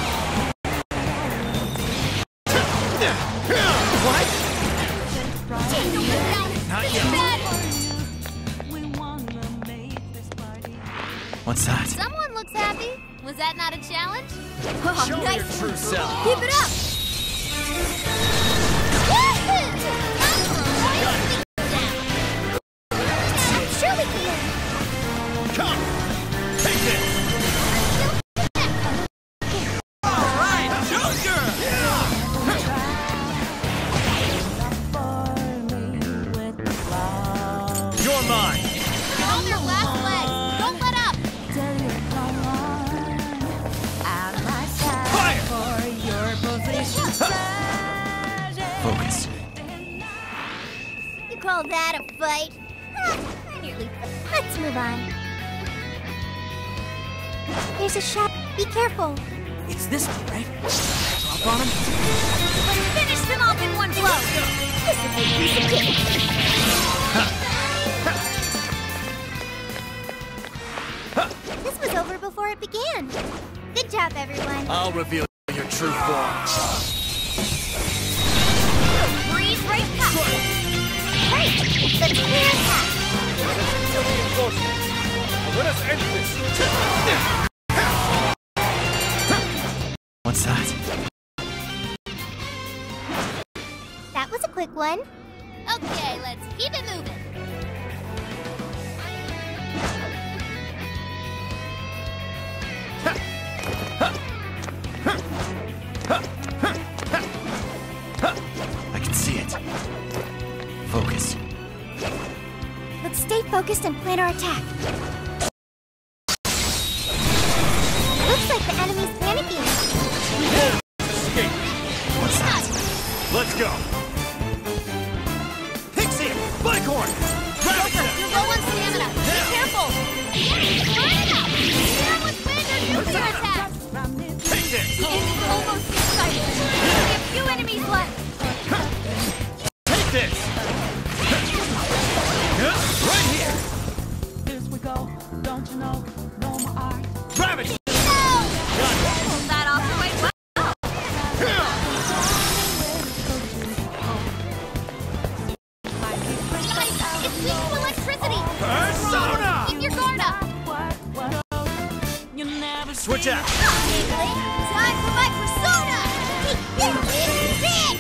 [SPEAKER 5] What?
[SPEAKER 6] Take them down.
[SPEAKER 5] Not
[SPEAKER 6] This
[SPEAKER 5] yet.
[SPEAKER 6] is bad.
[SPEAKER 7] We wanna make this party.
[SPEAKER 5] What's that?
[SPEAKER 6] Someone looks happy. Was that not a challenge?
[SPEAKER 2] Oh,
[SPEAKER 3] Show me
[SPEAKER 2] nice.
[SPEAKER 3] your true self.
[SPEAKER 2] Keep it up.
[SPEAKER 6] I'm sure we can.
[SPEAKER 5] Come! Take this!
[SPEAKER 1] All right, Joker.
[SPEAKER 5] You're mine!
[SPEAKER 6] You're on your last leg. Don't let up.
[SPEAKER 5] Fire!
[SPEAKER 7] For your position.
[SPEAKER 5] Focus.
[SPEAKER 2] You call that a fight? Ah, I nearly fell. Let's move on. There's a shot. Be careful.
[SPEAKER 5] It's this one, right? Drop on him?
[SPEAKER 2] Let's finish them off in one blow. This is a piece of cake. This was over before it began. Good job, everyone.
[SPEAKER 3] I'll reveal your true form.
[SPEAKER 2] Breeze right past us. Great! Let's clear a path.
[SPEAKER 3] You're getting closer. Now let us end this.
[SPEAKER 5] What's that?
[SPEAKER 2] That was a quick one.
[SPEAKER 6] Okay, let's keep it moving.
[SPEAKER 5] I can see it. Focus.
[SPEAKER 2] Let's stay focused and plan our attack. Looks like the enemy's panicking.
[SPEAKER 3] Escape.
[SPEAKER 5] What's that?
[SPEAKER 3] Let's go.
[SPEAKER 5] Pixie! Bighorn! Gravita!
[SPEAKER 6] You're low on stamina. Be careful. Burn it up. Here with wind or nuclear attack.
[SPEAKER 5] Take this!
[SPEAKER 6] It's almost exciting. Only a few enemies left.
[SPEAKER 5] Take this! Right here!
[SPEAKER 7] Here we go. Don't you know? No more art.
[SPEAKER 5] Gravity!
[SPEAKER 6] Pulled that off quite well. Guys, it's weak to electricity.
[SPEAKER 5] Persona!
[SPEAKER 6] Keep your guard up.
[SPEAKER 7] You never
[SPEAKER 5] Switch out!
[SPEAKER 2] Time for my persona! It's big!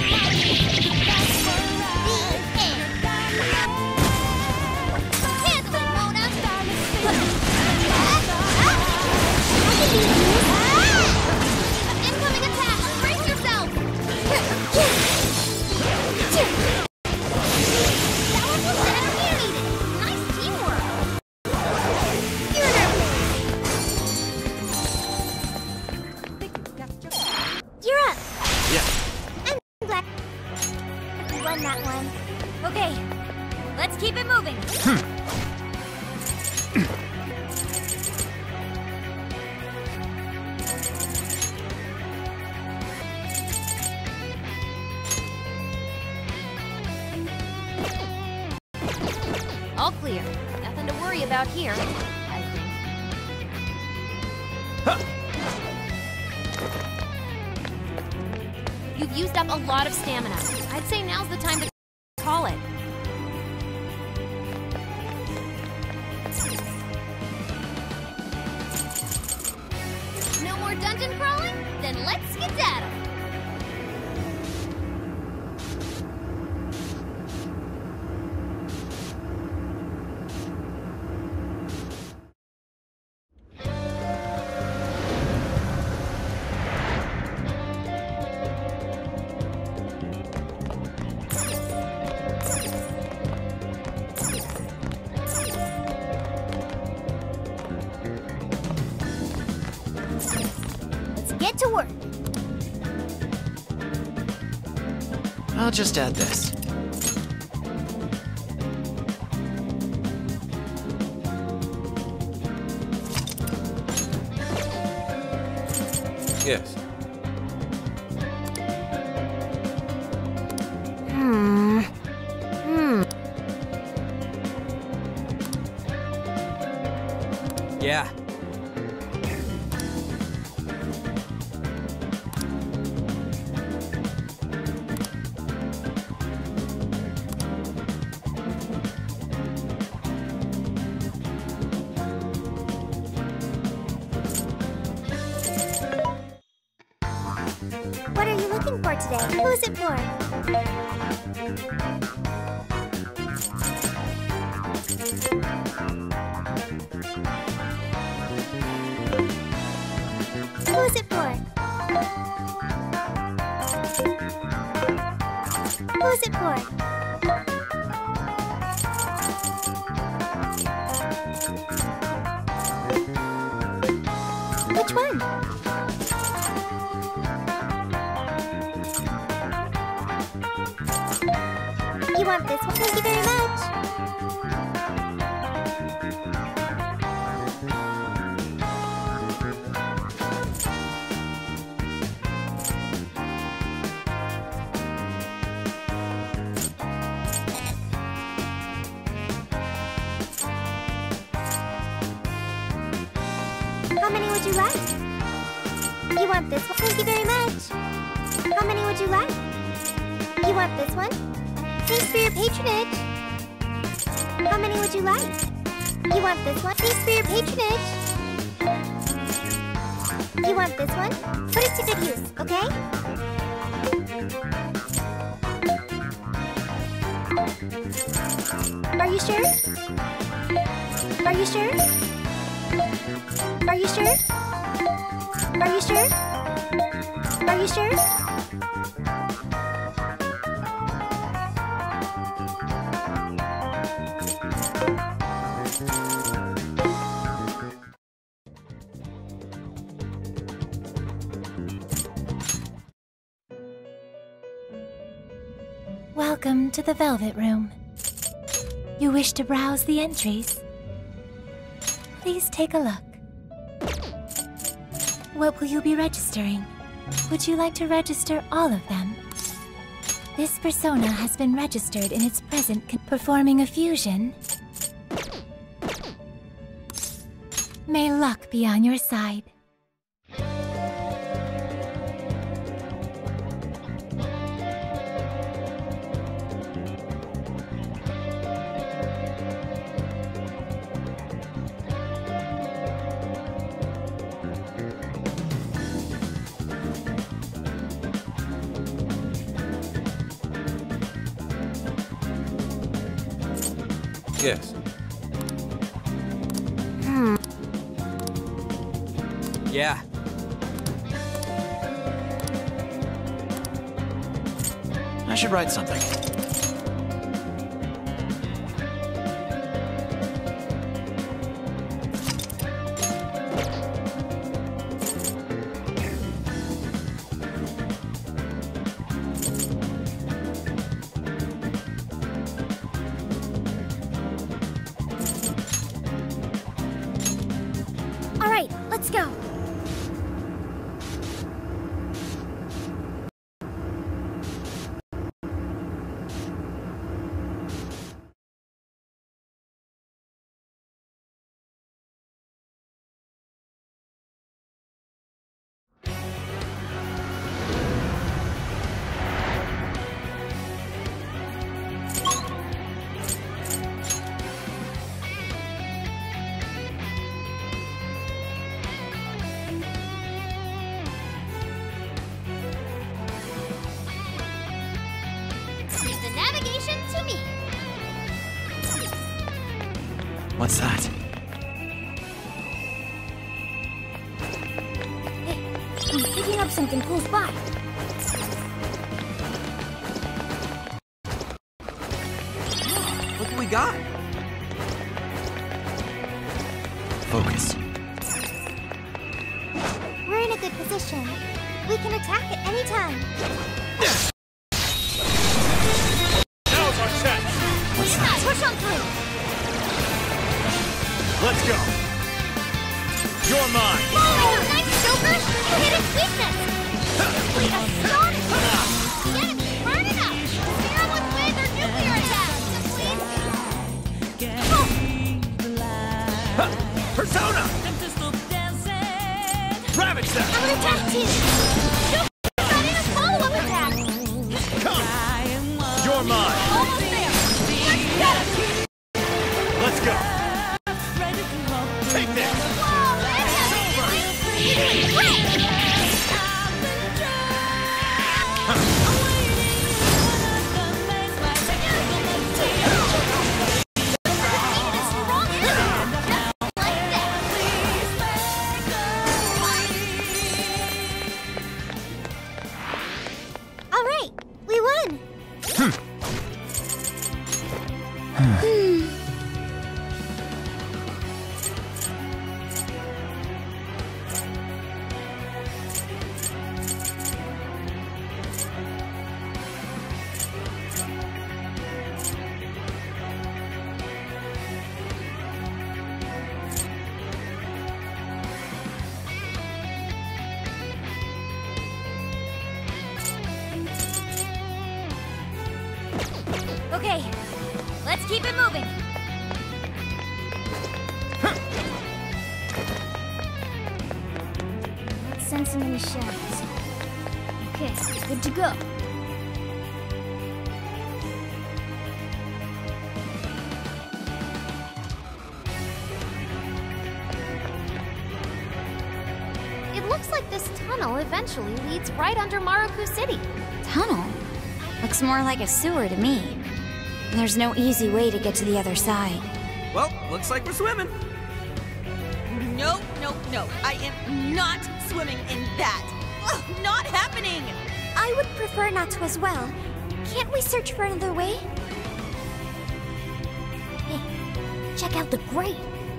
[SPEAKER 6] Cancel it, Mona. Incoming attack. Brace yourself. That one was the enemy you needed. Nice teamwork.
[SPEAKER 2] You're up!
[SPEAKER 5] Yeah.
[SPEAKER 2] I'm glad we won that one.
[SPEAKER 6] Okay, let's keep it moving. All clear. Nothing to worry about here, I think. You've used up a lot of stamina. I'd say now's the time to call it. No more dungeon crawling? Then let's skedaddle.
[SPEAKER 2] to work.
[SPEAKER 10] I'll just add this.
[SPEAKER 3] Yes.
[SPEAKER 5] Yeah.
[SPEAKER 2] What are you looking for today? Who's it for? Who's it for? Who's it for? Which one? You want this one? Thank you very much. How many would you like? You want this one? Thank you very much. How many would you like? You want this one? Thanks for your patronage. How many would you like? You want this one? Thanks for your patronage. You want this one? Put it to good use, okay? Are you sure? Are you sure? Are you sure? Are you sure? Are you sure?
[SPEAKER 9] Welcome to the Velvet Room. You wish to browse the entries? Please take a look. What will you be registering? Would you like to register all of them? This persona has been registered in its present performing a fusion. May luck be on your side.
[SPEAKER 3] Yes.
[SPEAKER 5] Yeah.
[SPEAKER 10] I should write something.
[SPEAKER 2] All right, let's go.
[SPEAKER 6] Leave the navigation to me.
[SPEAKER 10] What's that?
[SPEAKER 2] Hey, I'm picking up something close by.
[SPEAKER 5] Look what we got.
[SPEAKER 10] Focus.
[SPEAKER 2] We're in a good position. position. We can attack at any time.
[SPEAKER 3] Now's our chance!
[SPEAKER 2] Push on through.
[SPEAKER 3] Let's go! You're mine!
[SPEAKER 2] Oh, nice, Joker! You hit its weakness! Wait, astonishing! The enemy is burning up! Zero with laser nuclear attacks!
[SPEAKER 3] Persona! Ravage them!
[SPEAKER 2] I'm gonna attack too! Joker's running a follow-up attack!
[SPEAKER 3] Come! You're mine!
[SPEAKER 2] Almost there!
[SPEAKER 3] Let's go! Take this!
[SPEAKER 2] All right, we won!
[SPEAKER 4] Okay, let's keep it moving.
[SPEAKER 6] Not sensing any shadows. Okay, good to go. It looks like this tunnel eventually leads right under Maruku City.
[SPEAKER 4] Tunnel? Looks more like a sewer to me. There's no easy way to get to the other side.
[SPEAKER 5] Well, looks like we're swimming.
[SPEAKER 11] No, no, no. I am not swimming in that. Ugh, not happening!
[SPEAKER 2] I would prefer not to as well. Can't we search for another way?
[SPEAKER 6] Hey, check out the grate.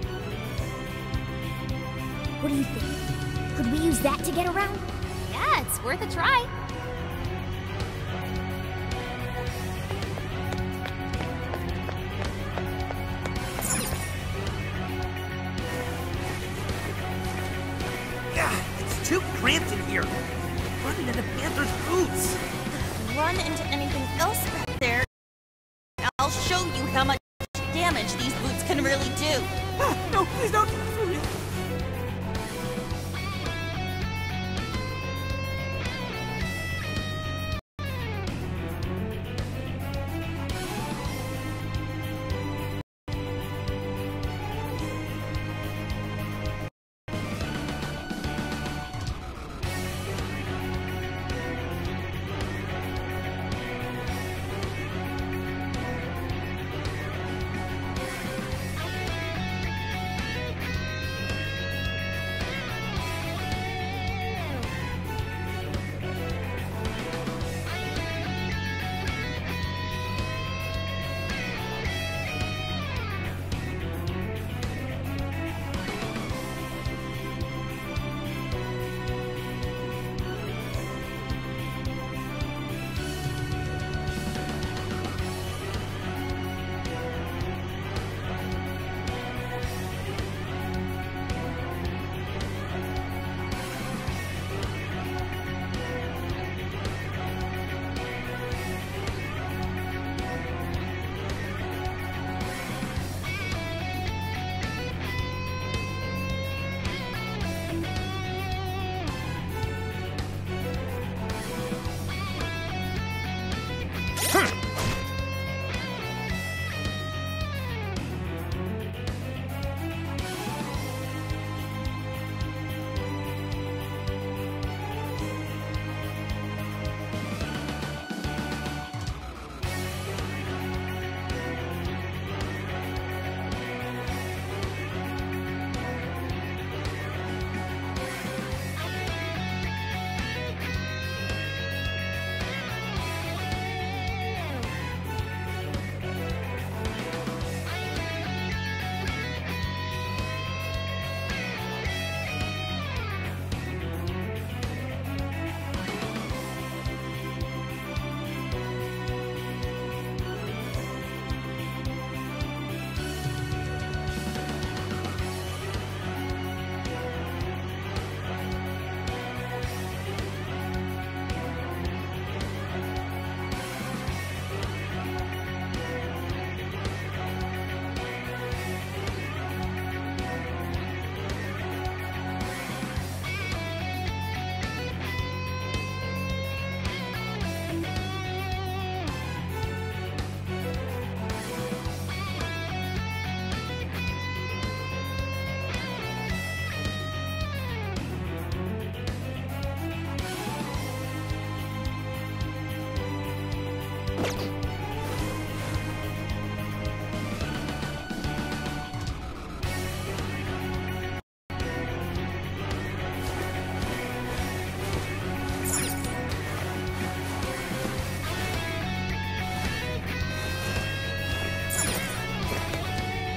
[SPEAKER 6] What do you think? Could we use that to get around? Yeah, it's worth a try.
[SPEAKER 5] It's too cramped in here. Run into the panther's boots.
[SPEAKER 11] Run into anything else back there. I'll show you how much damage these boots can really do.
[SPEAKER 5] No, please don't.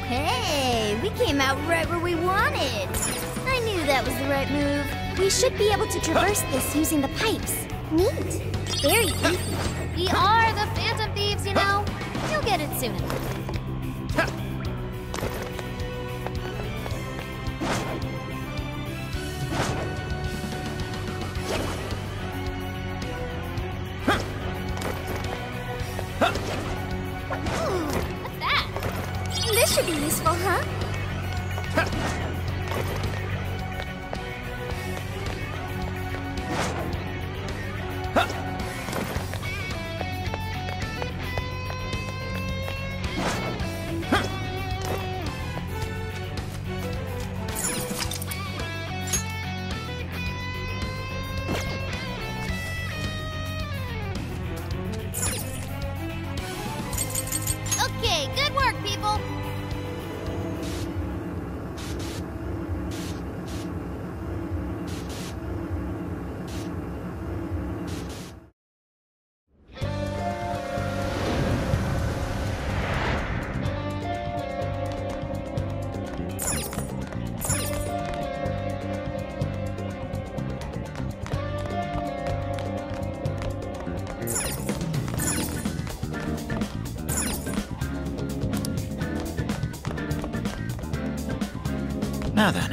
[SPEAKER 2] Hey, we came out right where we wanted. I knew that was the right move. We should be able to traverse this using the pipes. Neat. Very easy.
[SPEAKER 6] We are the Phantom Thieves, you know. You'll get it soon enough. What's that?
[SPEAKER 2] This should be useful, huh?
[SPEAKER 6] Okay, good work, people.
[SPEAKER 10] Now then.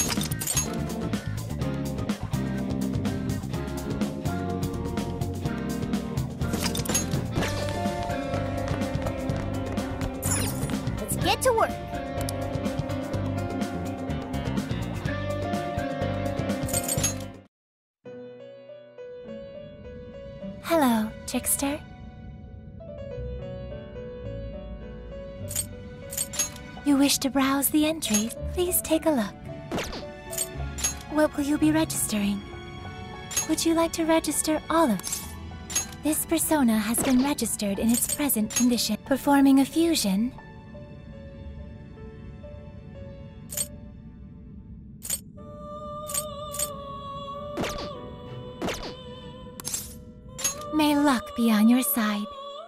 [SPEAKER 2] Let's get to work.
[SPEAKER 9] Hello, trickster. You wish to browse the entries? Please take a look. What will you be registering? Would you like to register all of them? This persona has been registered in its present condition. Performing a fusion? May luck be on your side.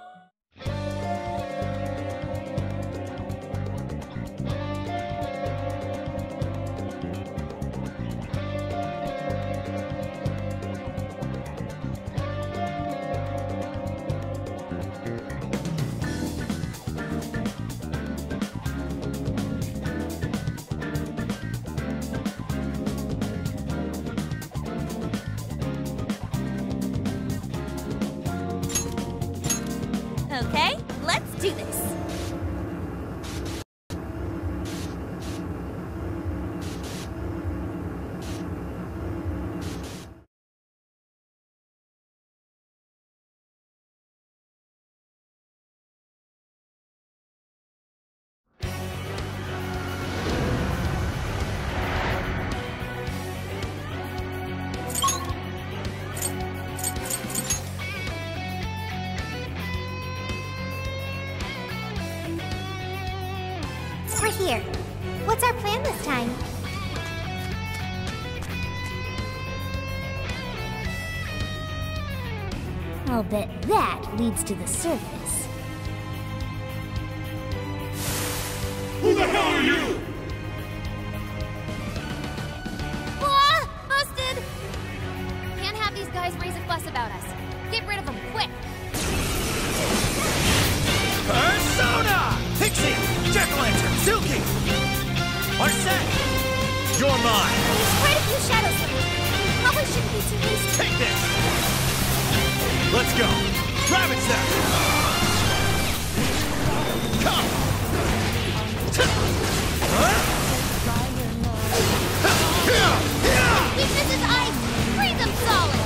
[SPEAKER 11] Okay, let's do this.
[SPEAKER 2] We're here. What's our plan this time?
[SPEAKER 6] I'll bet that leads to the surface.
[SPEAKER 8] Who the hell are you?
[SPEAKER 6] Ah! Busted! Can't have these guys raise a fuss about us. Get rid of them, quick!
[SPEAKER 5] Persona! Pixie! Jack-o'-lantern! Suki! Arsene! You're mine!
[SPEAKER 2] There's quite a few shadows here. Probably shouldn't be too hasty.
[SPEAKER 5] Take this! Let's go! Ravage them! Come!
[SPEAKER 6] Weakness is ice! Freeze them solid!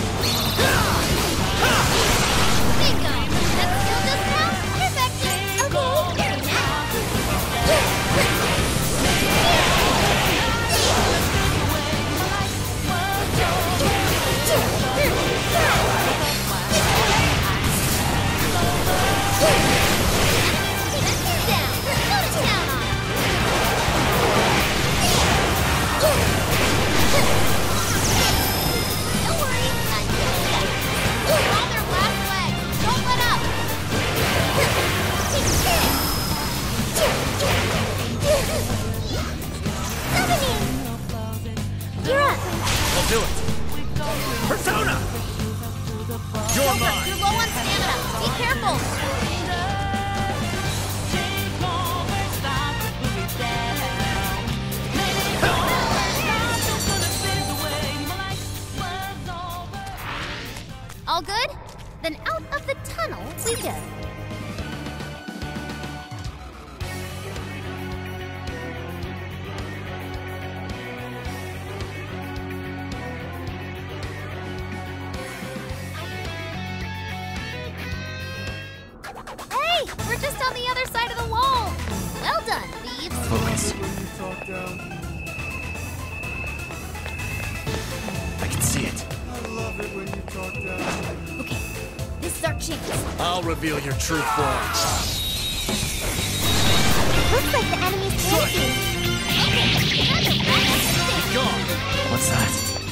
[SPEAKER 6] Bingo! That skill just now? Perfection! Okay, very Take this down! Go to town on! trouble! All good? Then out of the tunnel we go. Hey! We're just on the other side of the wall! Well done, thieves!
[SPEAKER 10] Focus. I can see it.
[SPEAKER 6] Okay, this is our chance.
[SPEAKER 3] I'll reveal your true form.
[SPEAKER 2] Looks like the enemy's panicking.
[SPEAKER 3] Gone.
[SPEAKER 10] What's that?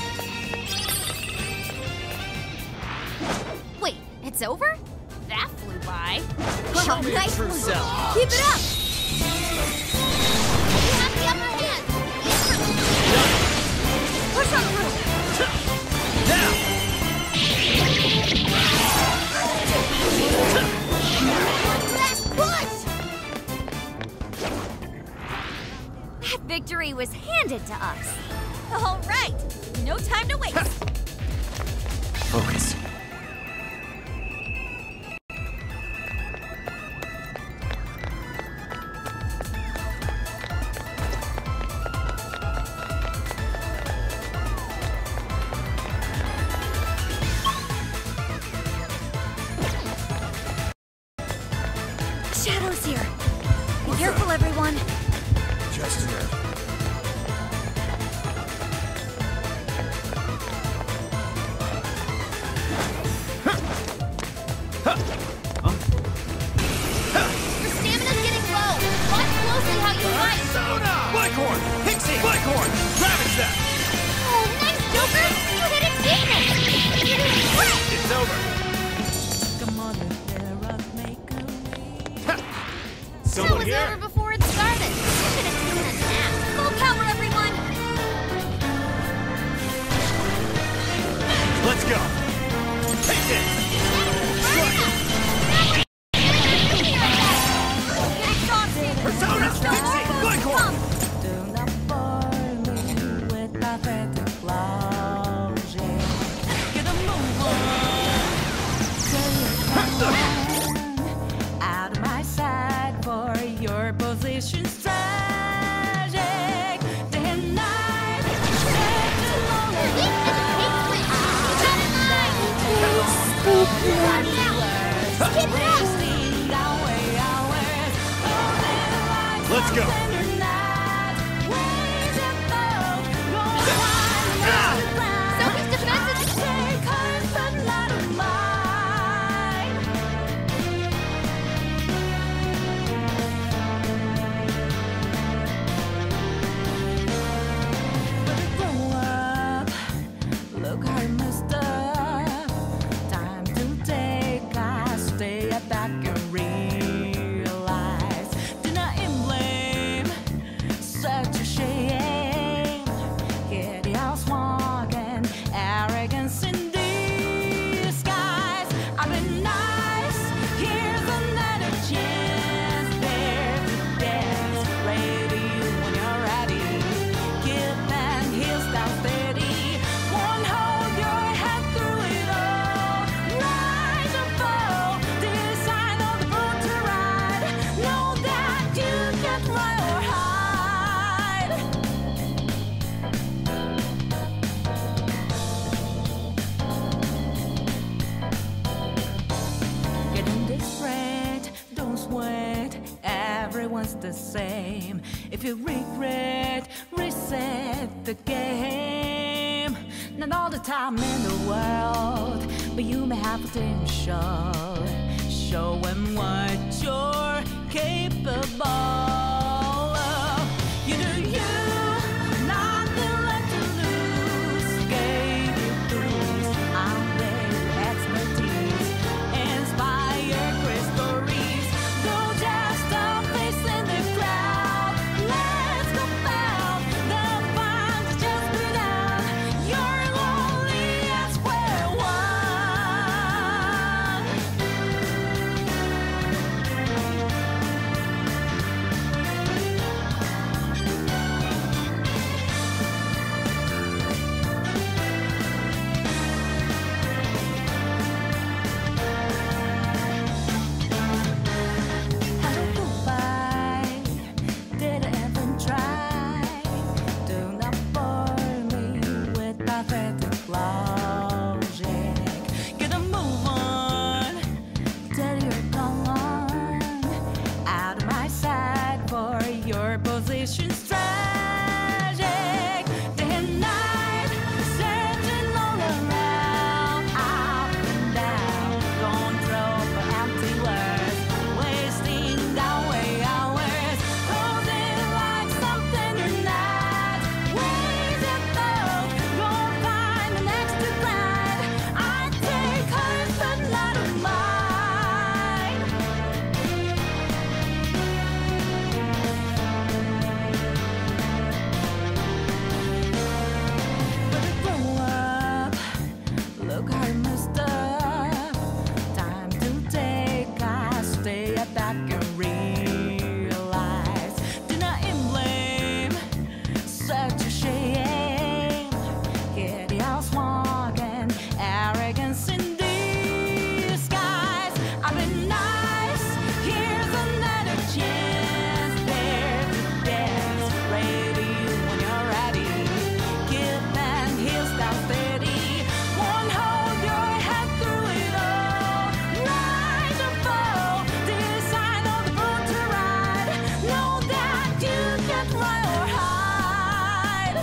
[SPEAKER 6] Wait, it's over? That flew by.
[SPEAKER 3] Show me your
[SPEAKER 6] Nice
[SPEAKER 3] true
[SPEAKER 6] move.
[SPEAKER 3] self.
[SPEAKER 6] Keep it up! You have the upper hand! Push on through!
[SPEAKER 3] Now!
[SPEAKER 6] Last push! That victory was handed to us.
[SPEAKER 11] All right, no time to waste.
[SPEAKER 10] Focus.
[SPEAKER 4] Shadow's here. Be careful, everyone.
[SPEAKER 3] Just a minute.
[SPEAKER 6] Your stamina's getting low. Watch closely how you fight.
[SPEAKER 3] Blackhorn! Pixie! Blackhorn! Ravage that!
[SPEAKER 6] Oh, nice, Joker! You hit its weakness! You're doing great!
[SPEAKER 3] It's over.
[SPEAKER 7] Come on, Sarah, make a way.
[SPEAKER 6] That
[SPEAKER 3] Someone
[SPEAKER 6] was
[SPEAKER 3] here?
[SPEAKER 6] over before it started. You should have taken a nap. Full power, everyone!
[SPEAKER 3] Let's go. Take this! Persona! Pixie! Blackhorn!
[SPEAKER 7] Do not bore me with pathetic logic. Get a move on. Out of my sight for your position's tragic. Day and night,
[SPEAKER 3] Let's go.
[SPEAKER 6] Sophie's defense is...
[SPEAKER 7] Look, I messed up. Time to take a step back and realize. Did not blame, such a shame. Hideous walking, arrogance in disguise. I've been nice, here's another chance. There to dance, ready when you're ready. Keep and heels down steady. Won't hold your head through it all. Rise or fall, design of the boat to ride. Know that you can't run or hide. Getting desperate, don't sweat. Everyone's the same. If you regret, reset the game. Not all the time in the world, but you may have potential. Show 'em what you're capable of. You do you, nothing left to lose. Gave you boost, I'm there, expertise. Inspire great stories. Go just a face in the crowd. Let's go found. The fun's just put out. You're lonely at square one. your position's tragic. Day and night, searching all around, up and down, going through for empty words, wasting away hours, posing like something you're not. Ways you thought, go find the next to grind. I take hers, but not of mine. But grow up, look how you messed up. Time to take a step back and realize. Do not blame, such a shame. Get your swag and arrogance in disguise. I've been nice, here's another chance. There to dance, ready when you're ready. Keep and heels down steady. Won't hold your head through it all. Rise or fall, decide on the road to ride. Know that you can't run or hide.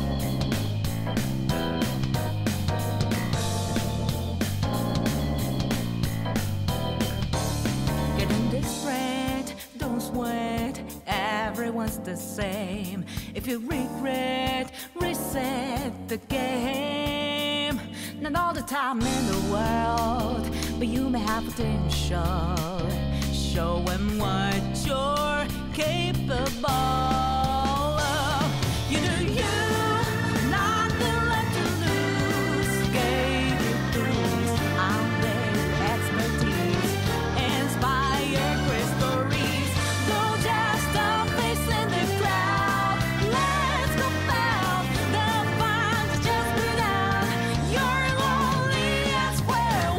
[SPEAKER 7] Getting desperate, don't sweat. Everyone's the same. If you regret, reset the game. Not all the time in the world, but you may have potential. Show 'em what you're capable of. You do you, nothing left to lose. Gave you boost, I'm their expertise. Inspire great stories. Though just a face in the crowd. Let's go found. The fun's just begun. You're lonely at square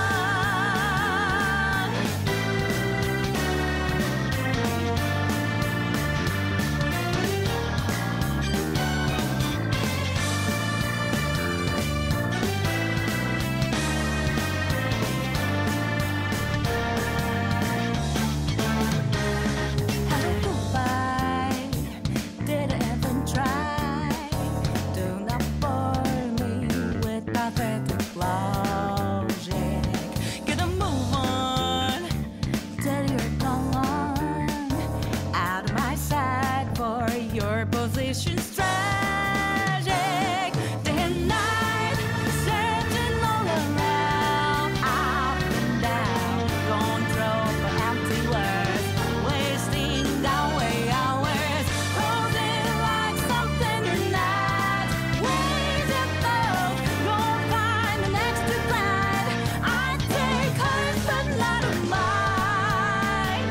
[SPEAKER 7] one. Hello, goodbye. Did I even try? Do not bore me with pathetic logic. Get a move on. Tell your tongue on. Out of my sight, for your position's tragic. Day and night, searching all around, up and down, going through for empty words, wasting away hours, posing like something you're not. Ways you thought, go find the next to grind. I take hers, but not of mine.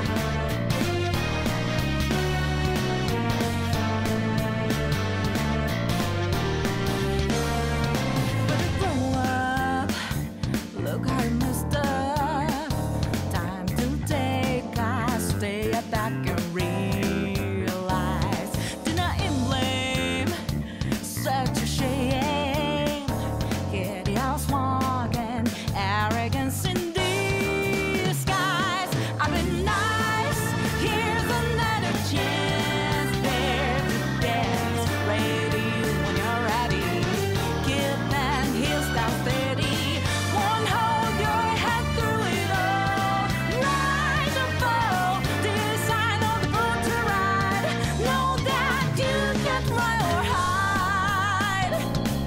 [SPEAKER 7] But grow up, look how you messed up. Time to take a step back and realize. Do not blame, such a shame. Get your swag and arrogance in disguise. I've been nice, here's another chance. There to dance, ready when you're ready. Keep and heels down steady. Won't hold your head through it all. Rise or fall, decide on the road to ride. Know that you can't run or hide.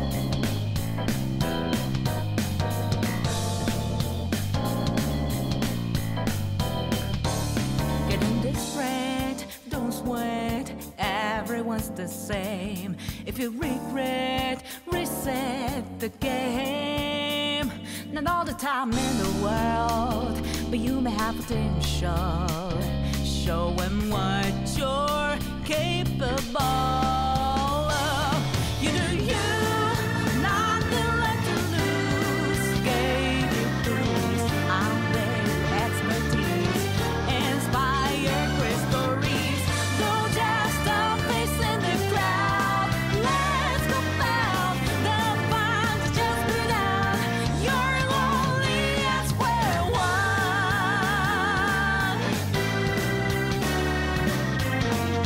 [SPEAKER 7] Getting desperate, don't sweat. Everyone's the same. If you regret, reset the game. Not all the time in the world, but you may have potential. Show 'em what you're capable of. You do you, nothing left to lose. Gave you boost, I'm their expertise. Inspire great stories. Though just a face in the crowd. Let's go found. The fun's just begun. You're lonely at square one.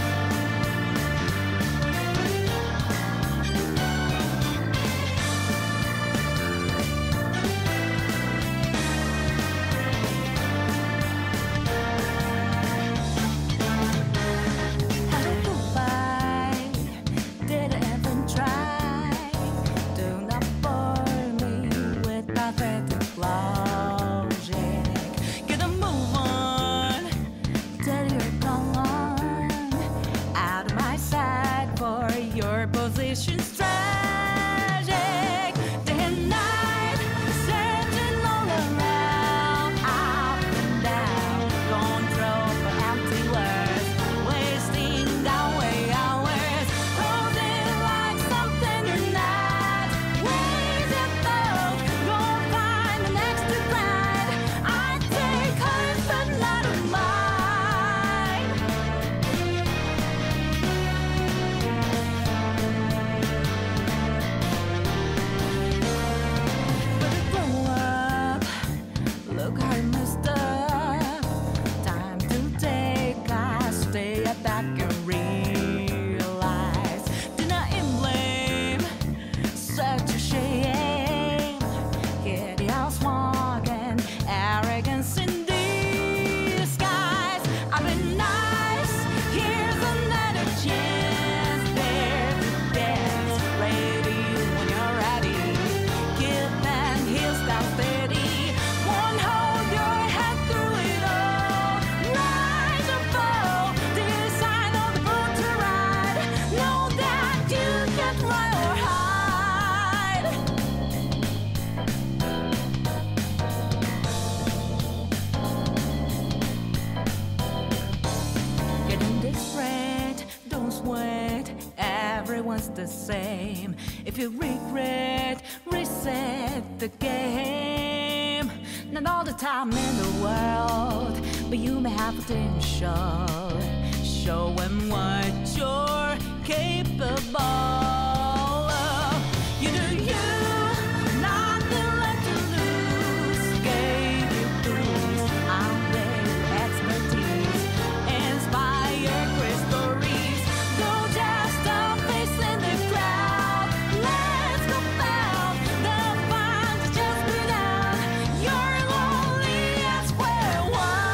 [SPEAKER 7] everyone's the same. If you regret, reset the game. Not all the time in the world, but you may have potential. Show them what you're capable of. You do you, nothing left to lose. Gave you boost, I'm there, expertise. Inspire great stories. Go just a face in the crowd. Let's go out. The fun's just begun. You're lonely at square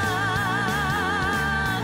[SPEAKER 7] one.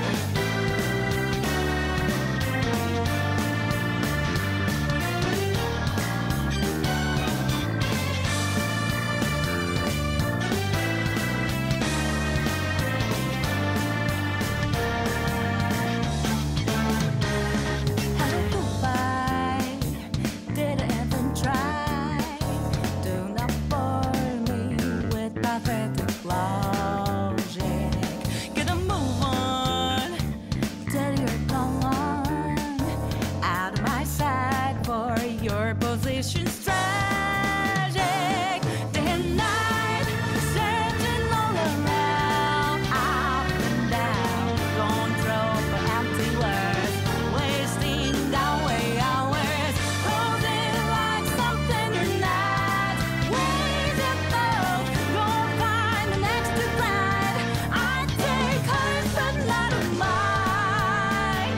[SPEAKER 7] Hello, goodbye. Did I even try? Do not bore me with pathetic logic. Get a move on. Tell your tongue on. Out of my sight for your position's tragic. Day and night, searching all around, up and down. Don't throw for empty words, wasting away hours. Posing like something you're not. Ways it goes, go find the next to grind. I take hers, but not of mine.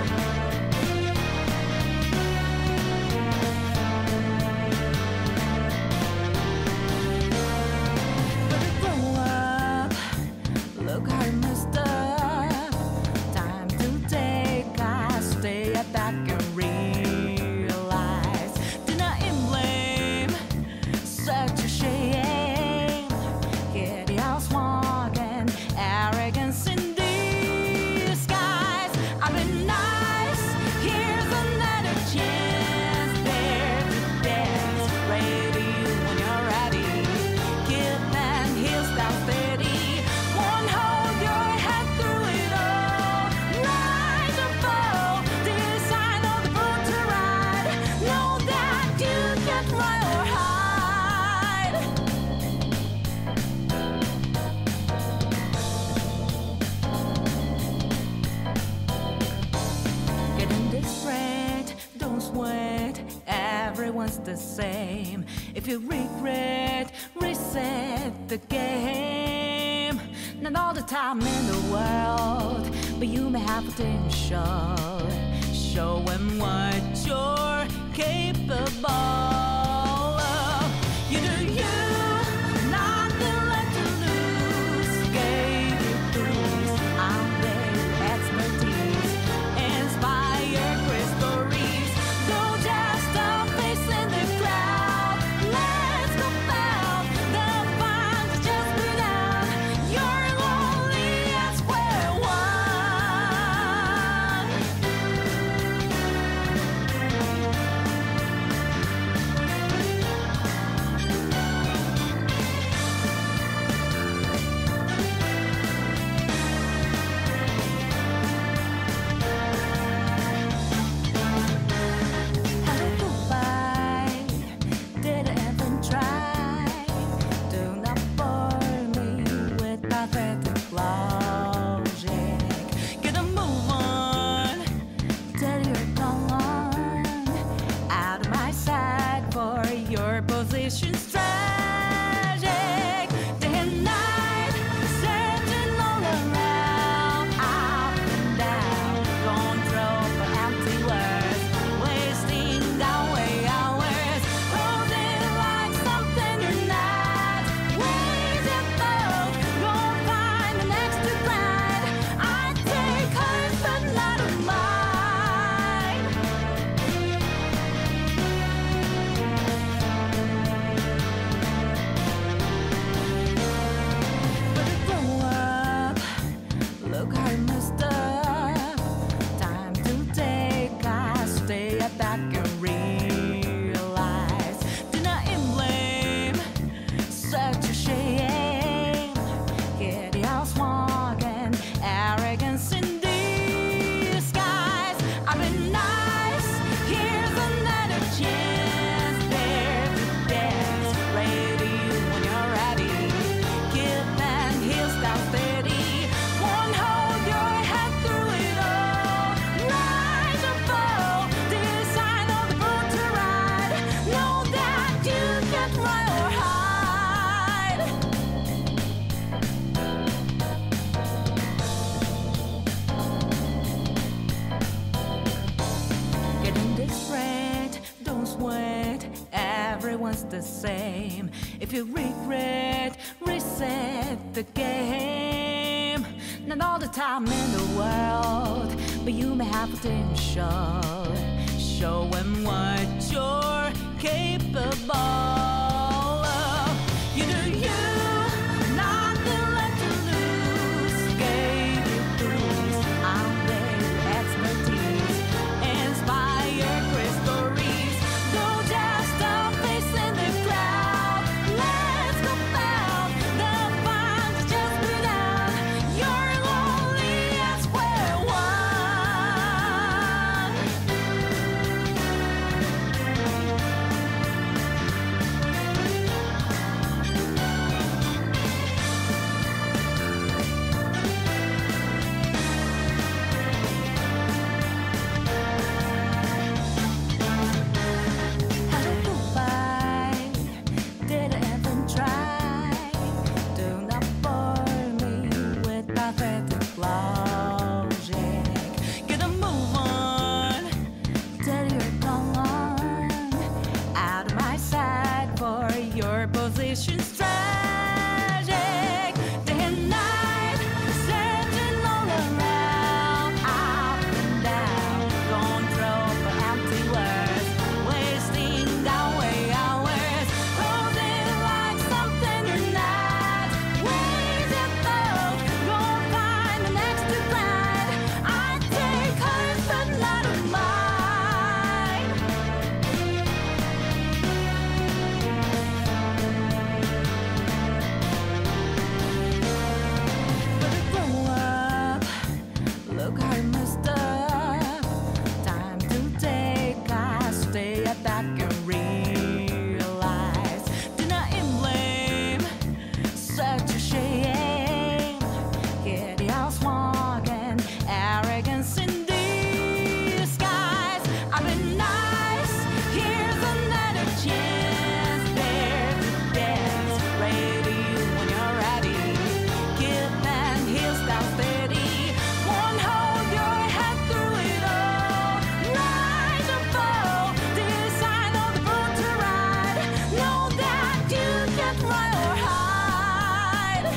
[SPEAKER 7] Better grow up, look how you messed up. Time to take a step back and realize. Denying blame, such a shame. Get out smart and arrogance in disguise. I've been nice, here's another chance. There to dance, ready when you're ready. Keep and heels down steady. Won't hold your head through it all. Rise or fall, decide on the boat to ride. Know that you can fly or hide. Getting different, don't sweat. Everyone's the same. If you regret, reset the game. Not all the time in the world, but you may have potential. Show them what you're capable of. You do you, nothing left to lose. Gave you boost, I'm there, expertise. Inspire great stories. Go just a face in the crowd. Let's go out. The fun's just begun. You're lonely at square one. Hello, goodbye. Did I even try? Do not bore me with pathetic logic. Get a move on. Tell your tongue on. Out of my sight for your position's tragic. Day and night, searching all around, up and down. Don't throw for empty words, wasting away hours. Posing like something you're not. Ways it goes, go find the next to grind. I take hers, but not of mine. everyone's the same. If you regret, reset the game. Not all the time in the world, but you may have potential. Show them what you're capable of. You do you, nothing left to lose. Gave you boost, I'm there, expertise. Inspire great stories. Don't just stop facing the crowd. Let's go out. The fun's just begun. You're lonely as we're one. How to goodbye? Did I even try? Do not bore me with pathetic logic. Get a move on. Tell your tongue on. Out of my sight for your position's tragic. Day and night, searching all around, up and down, going through for empty words, wasting away hours, posing like something you're not. Ways your thoughts, go find the next to grind. I take hers, but not of mine. Better grow up. Look how you messed up. Time to take a step back and realize. Do not blame, such a shame. Hear the house walking, arrogance in disguise. I've been nice, here's another chance. There to dance, ready when you're ready. Keep and heels down steady. Won't hold your head through it all. Rise or fall, decide on the road to ride. Know that you can fly or hide.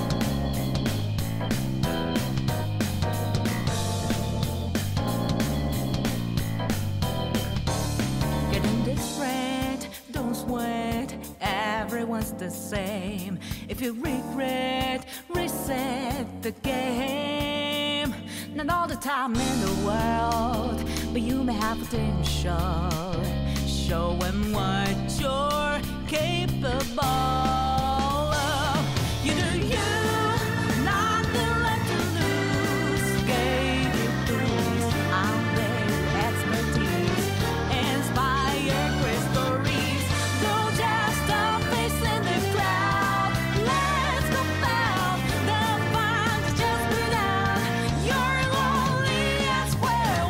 [SPEAKER 7] Getting different, don't sweat. Everyone's the same. If you regret, reset the game. Not all the time in the world, but you may have potential. Show them what you're capable of. You do you, nothing left to lose. Gave you boost, I'm there, expertise. Inspire great stories. Don't just stop facing the crowd. Let's go out. The fun's just begun. You're lonely as we're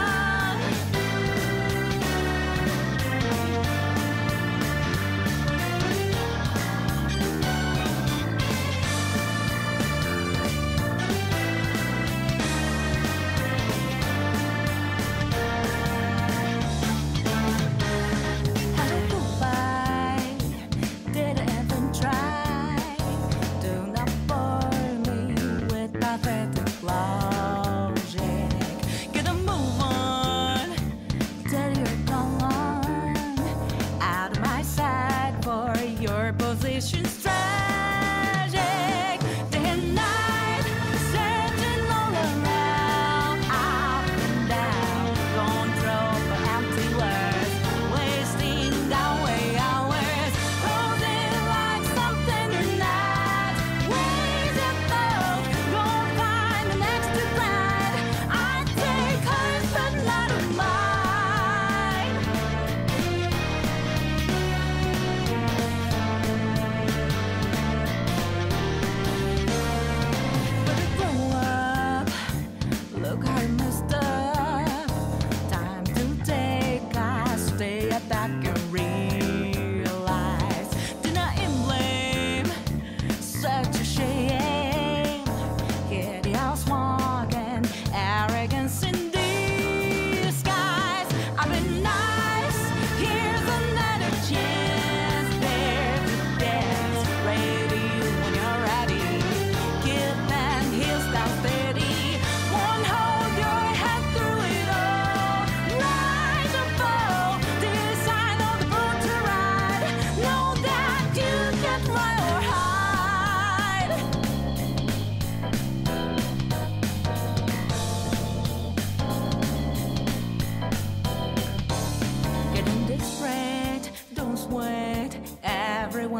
[SPEAKER 7] one.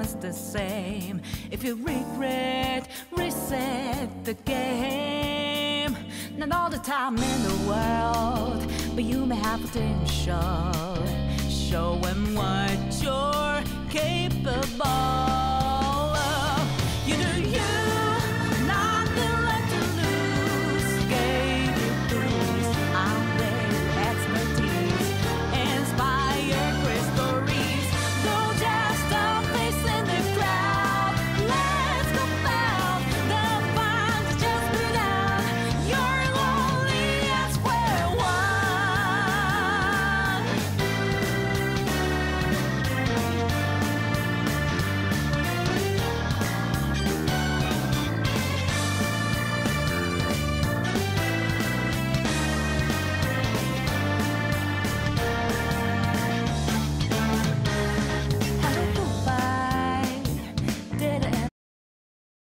[SPEAKER 7] just the same. If you regret, reset the game. Not all the time in the world, but you may have potential. Show 'em what you're capable.